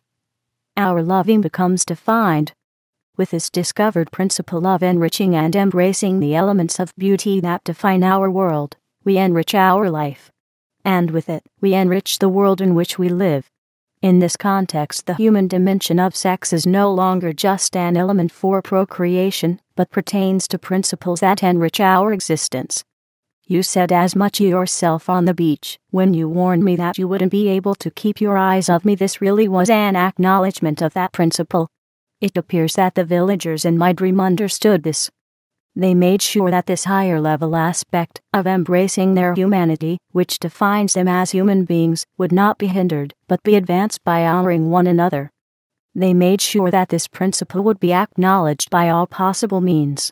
Speaker 1: our loving becomes defined. With this discovered principle of enriching and embracing the elements of beauty that define our world, we enrich our life. And with it, we enrich the world in which we live. In this context, the human dimension of sex is no longer just an element for procreation, but pertains to principles that enrich our existence. You said as much yourself on the beach when you warned me that you wouldn't be able to keep your eyes off me. This really was an acknowledgement of that principle. It appears that the villagers in my dream understood this. They made sure that this higher level aspect of embracing their humanity, which defines them as human beings, would not be hindered, but be advanced by honoring one another. They made sure that this principle would be acknowledged by all possible means.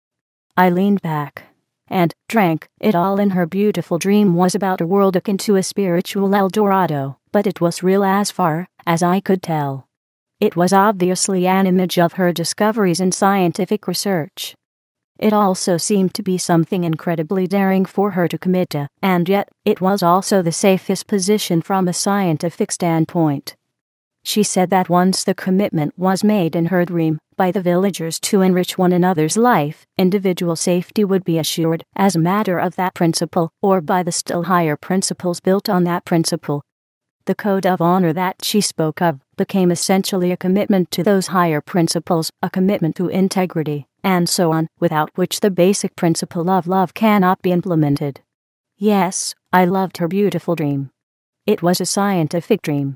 Speaker 1: I leaned back and drank it all in. Her beautiful dream was about a world akin to a spiritual El Dorado, but it was real as far as I could tell. It was obviously an image of her discoveries in scientific research. It also seemed to be something incredibly daring for her to commit to, and yet, it was also the safest position from a scientific standpoint. She said that once the commitment was made in her dream, by the villagers to enrich one another's life, individual safety would be assured, as a matter of that principle, or by the still higher principles built on that principle. The code of honor that she spoke of became essentially a commitment to those higher principles, a commitment to integrity, and so on, without which the basic principle of love cannot be implemented. Yes, I loved her beautiful dream. It was a scientific dream.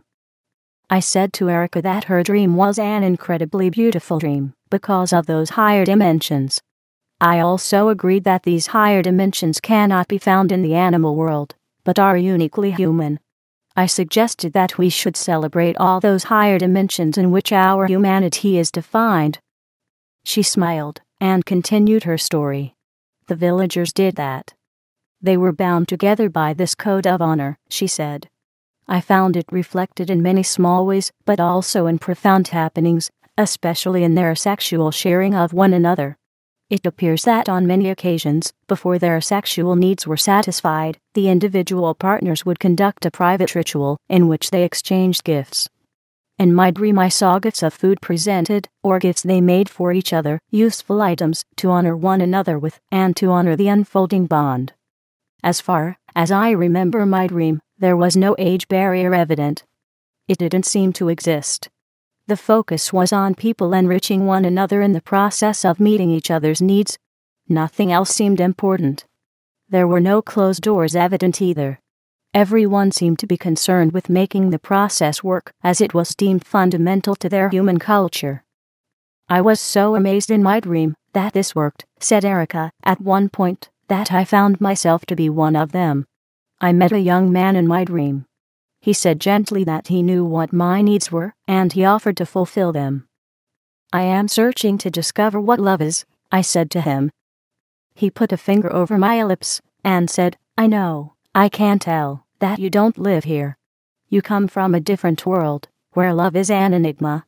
Speaker 1: I said to Erica that her dream was an incredibly beautiful dream, because of those higher dimensions. I also agreed that these higher dimensions cannot be found in the animal world, but are uniquely human. I suggested that we should celebrate all those higher dimensions in which our humanity is defined. She smiled and continued her story. The villagers did that. They were bound together by this code of honor, she said. I found it reflected in many small ways, but also in profound happenings, especially in their sexual sharing of one another. It appears that on many occasions, before their sexual needs were satisfied, the individual partners would conduct a private ritual in which they exchanged gifts. In my dream, I saw gifts of food presented, or gifts they made for each other, useful items to honor one another with, and to honor the unfolding bond. As far as I remember my dream, there was no age barrier evident. It didn't seem to exist. The focus was on people enriching one another in the process of meeting each other's needs. Nothing else seemed important. There were no closed doors evident either. Everyone seemed to be concerned with making the process work, as it was deemed fundamental to their human culture. I was so amazed in my dream that this worked, said Erica, at one point, that I found myself to be one of them. I met a young man in my dream. He said gently that he knew what my needs were, and he offered to fulfill them. I am searching to discover what love is, I said to him. He put a finger over my lips, and said, I know, I can tell, that you don't live here. You come from a different world, where love is an enigma.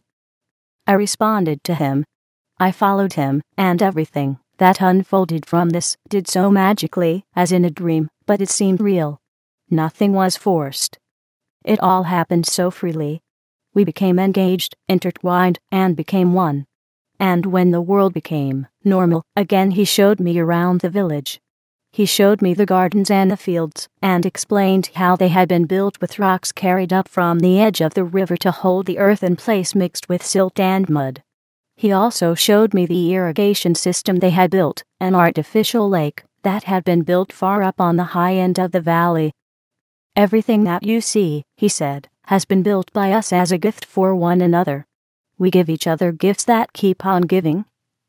Speaker 1: I responded to him. I followed him, and everything that unfolded from this did so magically, as in a dream, but it seemed real. Nothing was forced. It all happened so freely. We became engaged, intertwined, and became one. And when the world became normal again, he showed me around the village. He showed me the gardens and the fields, and explained how they had been built with rocks carried up from the edge of the river to hold the earth in place mixed with silt and mud. He also showed me the irrigation system they had built, an artificial lake that had been built far up on the high end of the valley. Everything that you see, he said, has been built by us as a gift for one another. We give each other gifts that keep on giving.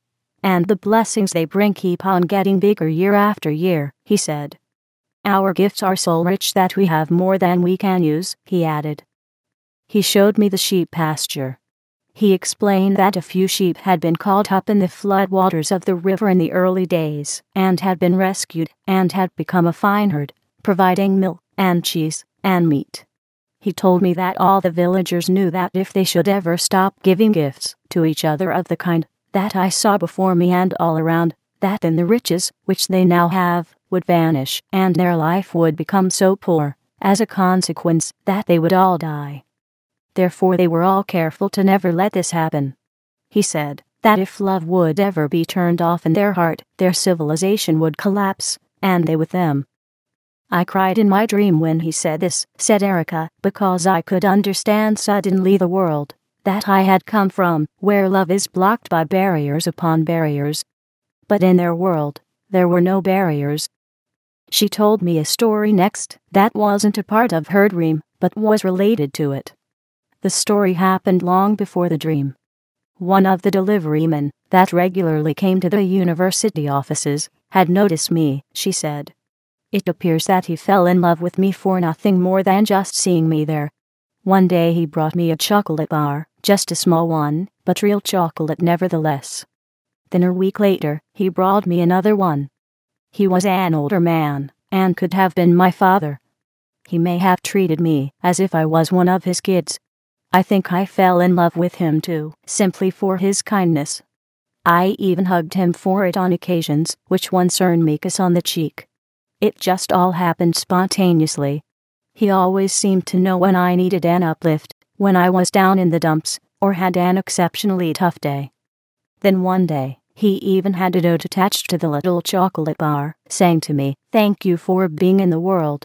Speaker 1: And the blessings they bring keep on getting bigger year after year, he said. Our gifts are so rich that we have more than we can use, he added. He showed me the sheep pasture. He explained that a few sheep had been caught up in the flood waters of the river in the early days, and had been rescued, and had become a fine herd, providing milk, and cheese, and meat. He told me that all the villagers knew that if they should ever stop giving gifts to each other of the kind that I saw before me and all around, that then the riches, which they now have, would vanish, and their life would become so poor, as a consequence, that they would all die. Therefore they were all careful to never let this happen. He said that if love would ever be turned off in their heart, their civilization would collapse, and they with them. I cried in my dream when he said this, said Erica, because I could understand suddenly the world that I had come from, where love is blocked by barriers upon barriers. But in their world, there were no barriers. She told me a story next that wasn't a part of her dream, but was related to it. The story happened long before the dream. One of the deliverymen that regularly came to the university offices had noticed me, she said. It appears that he fell in love with me for nothing more than just seeing me there. One day he brought me a chocolate bar, just a small one, but real chocolate nevertheless. Then a week later, he brought me another one. He was an older man, and could have been my father. He may have treated me as if I was one of his kids. I think I fell in love with him too, simply for his kindness. I even hugged him for it on occasions, which once earned me a kiss on the cheek. It just all happened spontaneously. He always seemed to know when I needed an uplift, when I was down in the dumps, or had an exceptionally tough day. Then one day, he even had a note attached to the little chocolate bar, saying to me, "Thank you for being in the world."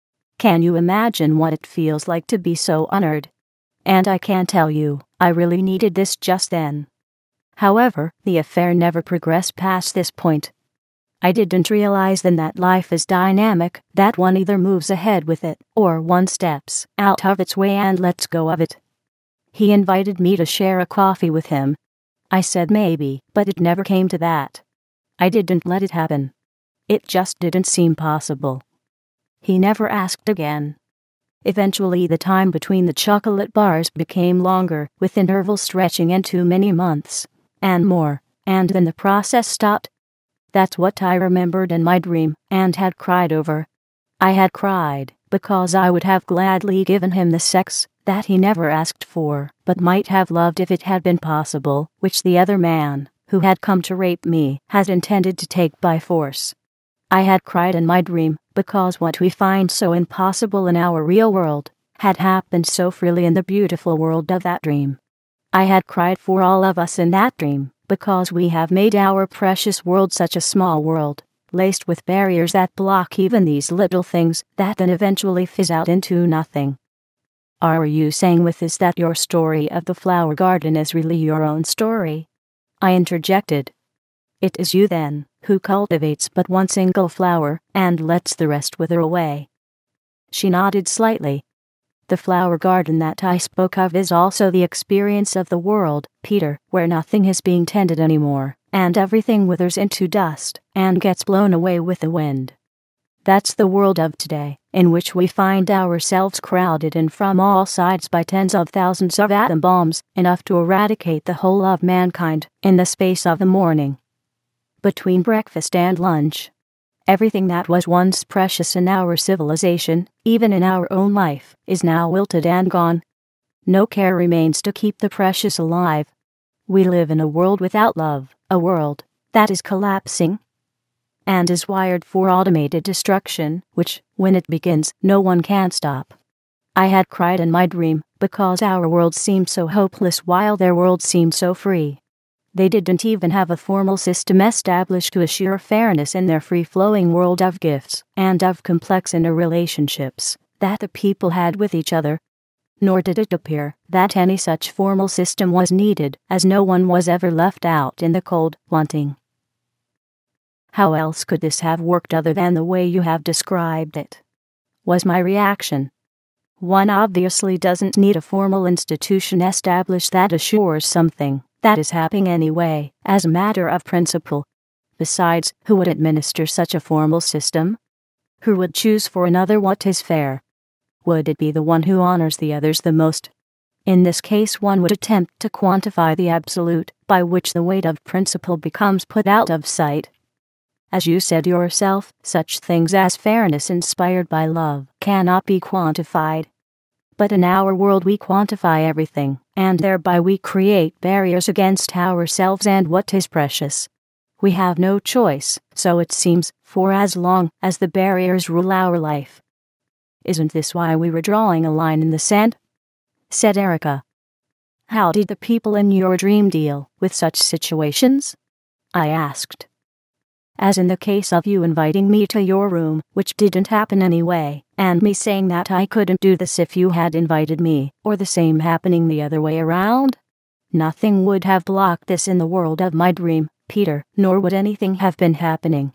Speaker 1: Can you imagine what it feels like to be so honored? And I can tell you, I really needed this just then. However, the affair never progressed past this point. I didn't realize then that life is dynamic, that one either moves ahead with it, or one steps out of its way and lets go of it. He invited me to share a coffee with him. I said maybe, but it never came to that. I didn't let it happen. It just didn't seem possible. He never asked again. Eventually the time between the chocolate bars became longer, with intervals stretching into many months, and more, and then the process stopped. That's what I remembered in my dream, and had cried over. I had cried, because I would have gladly given him the sex that he never asked for, but might have loved if it had been possible, which the other man, who had come to rape me, had intended to take by force. I had cried in my dream, because what we find so impossible in our real world, had happened so freely in the beautiful world of that dream. I had cried for all of us in that dream, because we have made our precious world such a small world, laced with barriers that block even these little things that then eventually fizz out into nothing. Are you saying with this that your story of the flower garden is really your own story? I interjected. It is you then, who cultivates but one single flower, and lets the rest wither away. She nodded slightly. The flower garden that I spoke of is also the experience of the world, Peter, where nothing is being tended anymore, and everything withers into dust, and gets blown away with the wind. That's the world of today, in which we find ourselves crowded in from all sides by tens of thousands of atom bombs, enough to eradicate the whole of mankind, in the space of the morning. Between breakfast and lunch. Everything that was once precious in our civilization, even in our own life, is now wilted and gone. No care remains to keep the precious alive. We live in a world without love, a world that is collapsing and is wired for automated destruction, which, when it begins, no one can stop. I had cried in my dream, because our world seemed so hopeless while their world seemed so free. They didn't even have a formal system established to assure fairness in their free-flowing world of gifts and of complex interrelationships that the people had with each other. Nor did it appear that any such formal system was needed, as no one was ever left out in the cold, wanting. How else could this have worked other than the way you have described it? Was my reaction. One obviously doesn't need a formal institution established that assures something that is happening anyway, as a matter of principle. Besides, who would administer such a formal system? Who would choose for another what is fair? Would it be the one who honors the others the most? In this case, one would attempt to quantify the absolute, by which the weight of principle becomes put out of sight. As you said yourself, such things as fairness inspired by love cannot be quantified. But in our world we quantify everything, and thereby we create barriers against ourselves and what is precious. We have no choice, so it seems, for as long as the barriers rule our life. Isn't this why we were drawing a line in the sand? Said Erica. How did the people in your dream deal with such situations? I asked. As in the case of you inviting me to your room, which didn't happen anyway, and me saying that I couldn't do this if you had invited me, or the same happening the other way around? Nothing would have blocked this in the world of my dream, Peter, nor would anything have been happening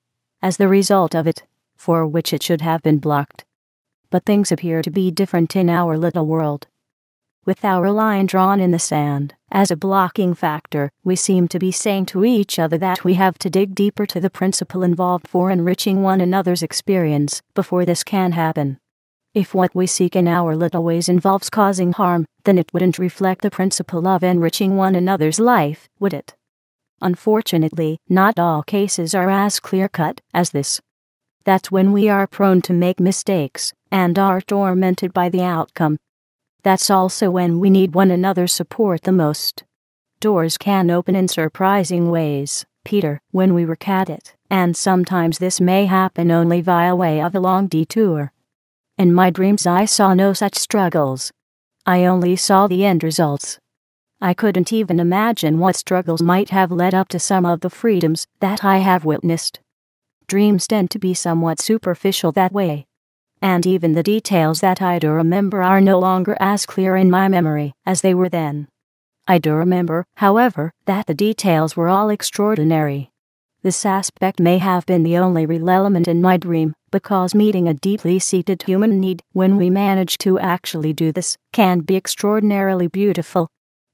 Speaker 1: as the result of it, for which it should have been blocked. But things appear to be different in our little world. With our line drawn in the sand, as a blocking factor, we seem to be saying to each other that we have to dig deeper to the principle involved for enriching one another's experience before this can happen. If what we seek in our little ways involves causing harm, then it wouldn't reflect the principle of enriching one another's life, would it? Unfortunately, not all cases are as clear-cut as this. That's when we are prone to make mistakes, and are tormented by the outcome. That's also when we need one another's support the most. Doors can open in surprising ways, Peter, when we work at it, and sometimes this may happen only via way of a long detour. In my dreams I saw no such struggles. I only saw the end results. I couldn't even imagine what struggles might have led up to some of the freedoms that I have witnessed. Dreams tend to be somewhat superficial that way. And even the details that I do remember are no longer as clear in my memory as they were then. I do remember, however, that the details were all extraordinary. This aspect may have been the only real element in my dream, because meeting a deeply seated human need, when we manage to actually do this, can be extraordinarily beautiful.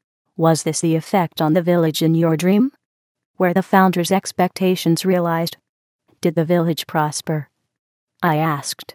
Speaker 1: Was this the effect on the village in your dream? Were the founders' expectations realized? Did the village prosper? I asked.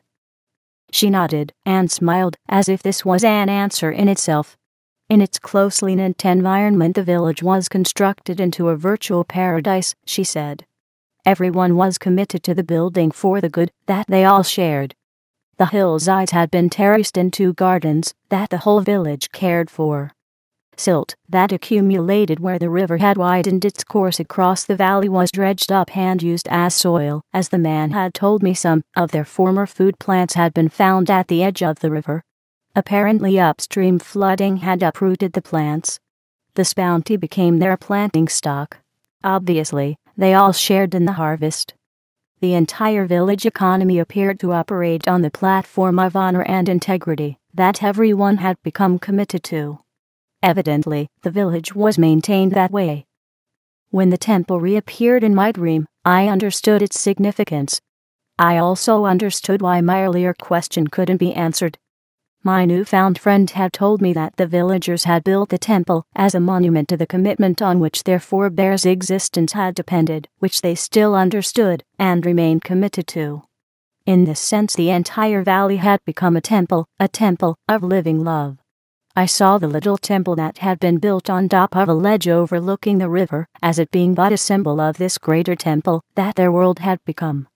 Speaker 1: She nodded and smiled, as if this was an answer in itself. In its closely knit environment, the village was constructed into a virtual paradise, she said. Everyone was committed to the building for the good that they all shared. The hillsides had been terraced into gardens that the whole village cared for. Silt that accumulated where the river had widened its course across the valley was dredged up and used as soil, as the man had told me some of their former food plants had been found at the edge of the river. Apparently upstream flooding had uprooted the plants. This bounty became their planting stock. Obviously, they all shared in the harvest. The entire village economy appeared to operate on the platform of honor and integrity that everyone had become committed to. Evidently, the village was maintained that way. When the temple reappeared in my dream, I understood its significance. I also understood why my earlier question couldn't be answered. My newfound friend had told me that the villagers had built the temple as a monument to the commitment on which their forebears' existence had depended, which they still understood and remained committed to. In this sense, the entire valley had become a temple, a temple of living love. I saw the little temple that had been built on top of a ledge overlooking the river as it being but a symbol of this greater temple that their world had become.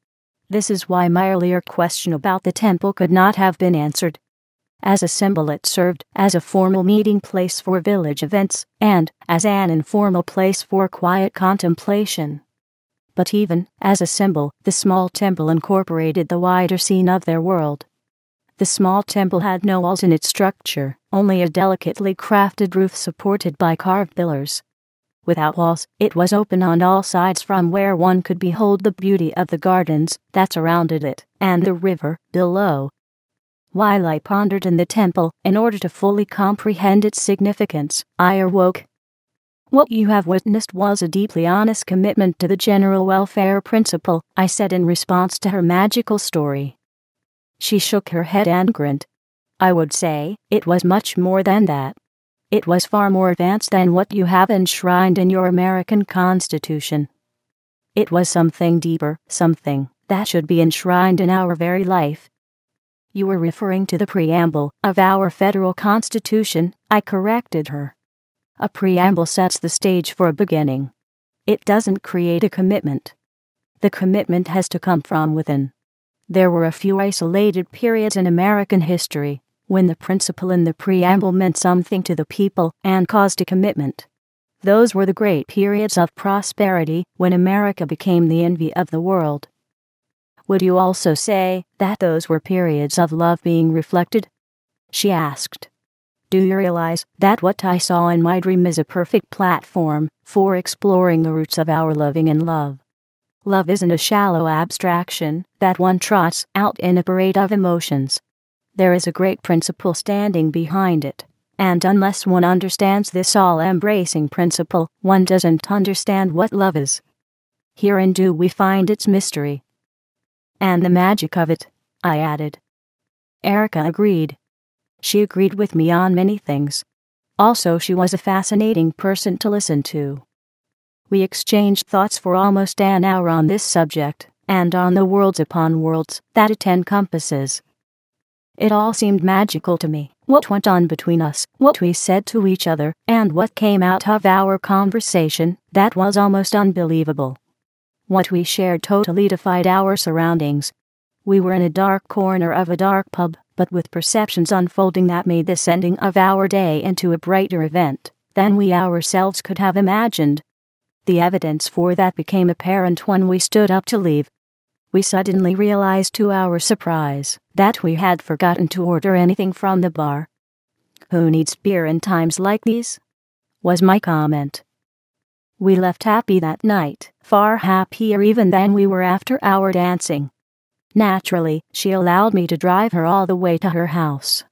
Speaker 1: This is why my earlier question about the temple could not have been answered. As a symbol it served as a formal meeting place for village events, and as an informal place for quiet contemplation. But even as a symbol, the small temple incorporated the wider scene of their world. The small temple had no walls in its structure, only a delicately crafted roof supported by carved pillars. Without walls, it was open on all sides from where one could behold the beauty of the gardens that surrounded it, and the river below. While I pondered in the temple, in order to fully comprehend its significance, I awoke. What you have witnessed was a deeply honest commitment to the general welfare principle, I said in response to her magical story. She shook her head and grinned. I would say, it was much more than that. It was far more advanced than what you have enshrined in your American Constitution. It was something deeper, something that should be enshrined in our very life. You were referring to the preamble of our federal Constitution, I corrected her. A preamble sets the stage for a beginning. It doesn't create a commitment. The commitment has to come from within. There were a few isolated periods in American history when the principle in the preamble meant something to the people and caused a commitment. Those were the great periods of prosperity when America became the envy of the world. Would you also say that those were periods of love being reflected? She asked. Do you realize that what I saw in my dream is a perfect platform for exploring the roots of our living in love? Love isn't a shallow abstraction that one trots out in a parade of emotions. There is a great principle standing behind it, and unless one understands this all-embracing principle, one doesn't understand what love is. Herein do we find its mystery. And the magic of it, I added. Erica agreed. She agreed with me on many things. Also, she was a fascinating person to listen to. We exchanged thoughts for almost an hour on this subject, and on the worlds upon worlds that it encompasses. It all seemed magical to me, what went on between us, what we said to each other, and what came out of our conversation, that was almost unbelievable. What we shared totally defied our surroundings. We were in a dark corner of a dark pub, but with perceptions unfolding that made this ending of our day into a brighter event than we ourselves could have imagined. The evidence for that became apparent when we stood up to leave. We suddenly realized to our surprise that we had forgotten to order anything from the bar. Who needs beer in times like these? Was my comment. We left happy that night, far happier even than we were after our dancing. Naturally, she allowed me to drive her all the way to her house.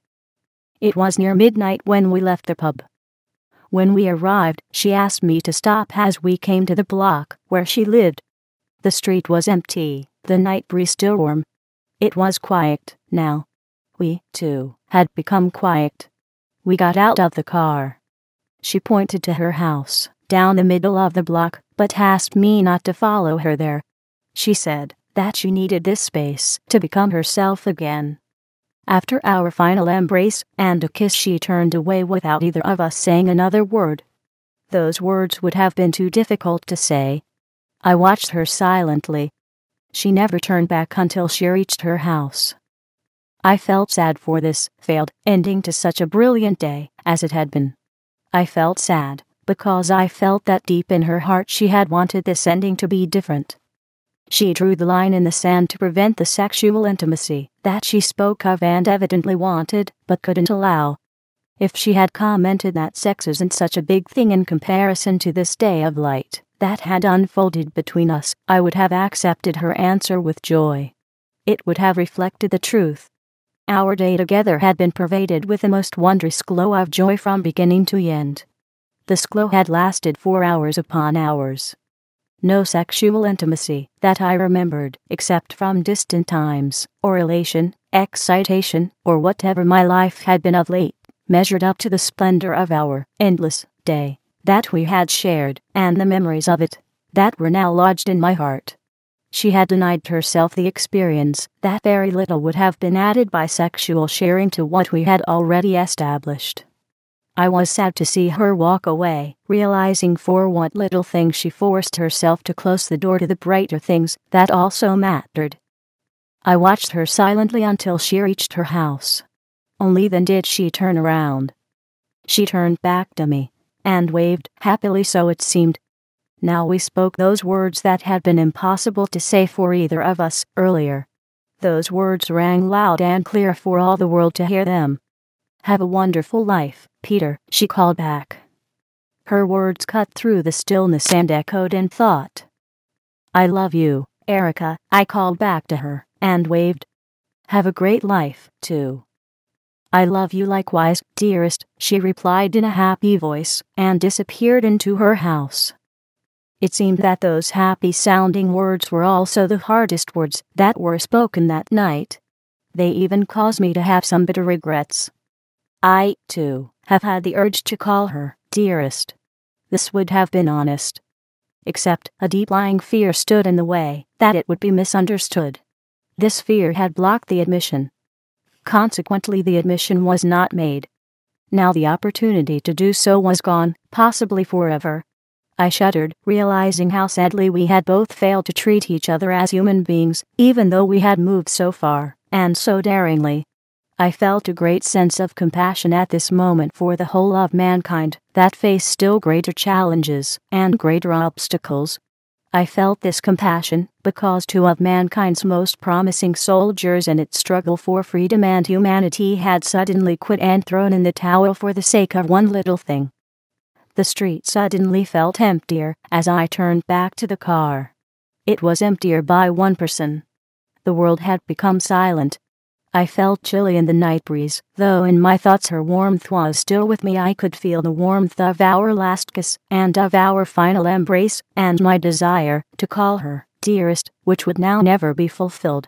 Speaker 1: It was near midnight when we left the pub. When we arrived, she asked me to stop as we came to the block where she lived. The street was empty, the night breeze still warm. It was quiet now. We, too, had become quiet. We got out of the car. She pointed to her house, down the middle of the block, but asked me not to follow her there. She said that she needed this space to become herself again. After our final embrace and a kiss, she turned away without either of us saying another word. Those words would have been too difficult to say. I watched her silently. She never turned back until she reached her house. I felt sad for this failed ending to such a brilliant day as it had been. I felt sad because I felt that deep in her heart she had wanted this ending to be different. She drew the line in the sand to prevent the sexual intimacy that she spoke of and evidently wanted but couldn't allow. If she had commented that sex isn't such a big thing in comparison to this day of light that had unfolded between us, I would have accepted her answer with joy. It would have reflected the truth. Our day together had been pervaded with the most wondrous glow of joy from beginning to end. This glow had lasted for hours upon hours. No sexual intimacy that I remembered, except from distant times, or elation, excitation, or whatever my life had been of late, measured up to the splendor of our endless day that we had shared, and the memories of it that were now lodged in my heart. She had denied herself the experience that very little would have been added by sexual sharing to what we had already established. I was sad to see her walk away, realizing for what little thing she forced herself to close the door to the brighter things that also mattered. I watched her silently until she reached her house. Only then did she turn around. She turned back to me and waved happily, so it seemed. Now we spoke those words that had been impossible to say for either of us earlier. Those words rang loud and clear for all the world to hear them. "Have a wonderful life, Peter," she called back. Her words cut through the stillness and echoed in thought. "I love you, Erica," I called back to her and waved. "Have a great life, too." "I love you likewise, dearest," she replied in a happy voice and disappeared into her house. It seemed that those happy-sounding words were also the hardest words that were spoken that night. They even caused me to have some bitter regrets. I, too, have had the urge to call her dearest. This would have been honest. Except a deep-lying fear stood in the way, that it would be misunderstood. This fear had blocked the admission. Consequently, the admission was not made. Now the opportunity to do so was gone, possibly forever. I shuddered, realizing how sadly we had both failed to treat each other as human beings, even though we had moved so far, and so daringly. I felt a great sense of compassion at this moment for the whole of mankind that faced still greater challenges and greater obstacles. I felt this compassion because two of mankind's most promising soldiers in its struggle for freedom and humanity had suddenly quit and thrown in the towel for the sake of one little thing. The street suddenly felt emptier as I turned back to the car. It was emptier by one person. The world had become silent. I felt chilly in the night breeze, though in my thoughts her warmth was still with me. I could feel the warmth of our last kiss and of our final embrace, and my desire to call her dearest, which would now never be fulfilled.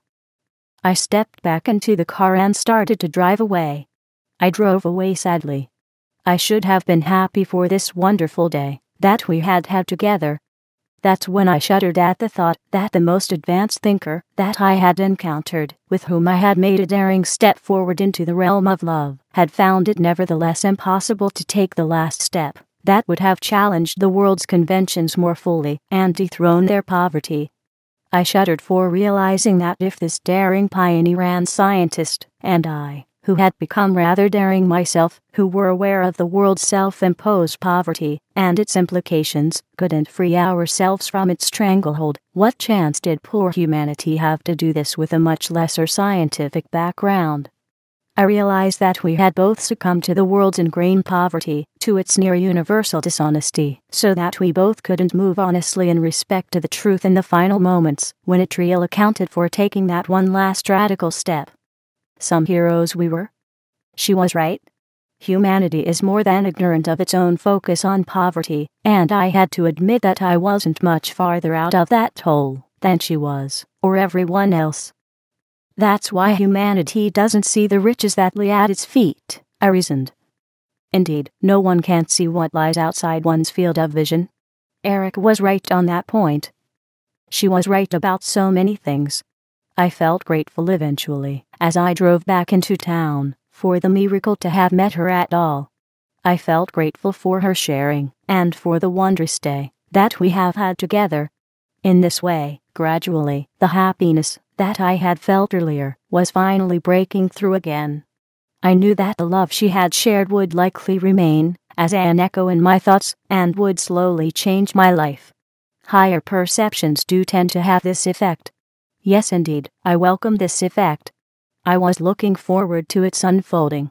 Speaker 1: I stepped back into the car and started to drive away. I drove away sadly. I should have been happy for this wonderful day that we had had together. That's when I shuddered at the thought that the most advanced thinker that I had encountered, with whom I had made a daring step forward into the realm of love, had found it nevertheless impossible to take the last step that would have challenged the world's conventions more fully and dethroned their poverty. I shuddered for realizing that if this daring pioneer and scientist, and I, who had become rather daring myself, who were aware of the world's self-imposed poverty and its implications, couldn't free ourselves from its stranglehold, what chance did poor humanity have to do this with a much lesser scientific background? I realized that we had both succumbed to the world's ingrained poverty, to its near-universal dishonesty, so that we both couldn't move honestly in respect to the truth in the final moments, when it real accounted for taking that one last radical step. Some heroes we were. She was right. Humanity is more than ignorant of its own focus on poverty, and I had to admit that I wasn't much farther out of that hole than she was, or everyone else. That's why humanity doesn't see the riches that lay at its feet, I reasoned. Indeed, no one can see what lies outside one's field of vision. Eric was right on that point. She was right about so many things. I felt grateful eventually, as I drove back into town, for the miracle to have met her at all. I felt grateful for her sharing, and for the wondrous day that we have had together. In this way, gradually, the happiness that I had felt earlier was finally breaking through again. I knew that the love she had shared would likely remain as an echo in my thoughts and would slowly change my life. Higher perceptions do tend to have this effect. Yes, indeed, I welcomed this effect. I was looking forward to its unfolding.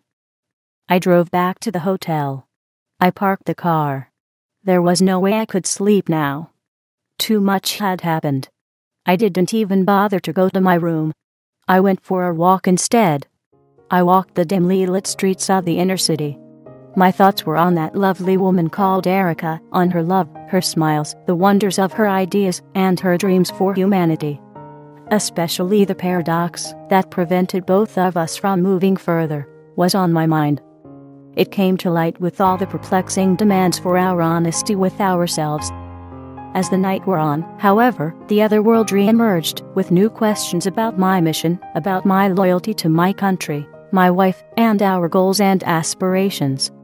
Speaker 1: I drove back to the hotel. I parked the car. There was no way I could sleep now. Too much had happened. I didn't even bother to go to my room. I went for a walk instead. I walked the dimly lit streets of the inner city. My thoughts were on that lovely woman called Erica, on her love, her smiles, the wonders of her ideas, and her dreams for humanity. Especially the paradox that prevented both of us from moving further was on my mind. It came to light with all the perplexing demands for our honesty with ourselves. As the night wore on, however, the other world re-emerged with new questions about my mission, about my loyalty to my country, my wife, and our goals and aspirations.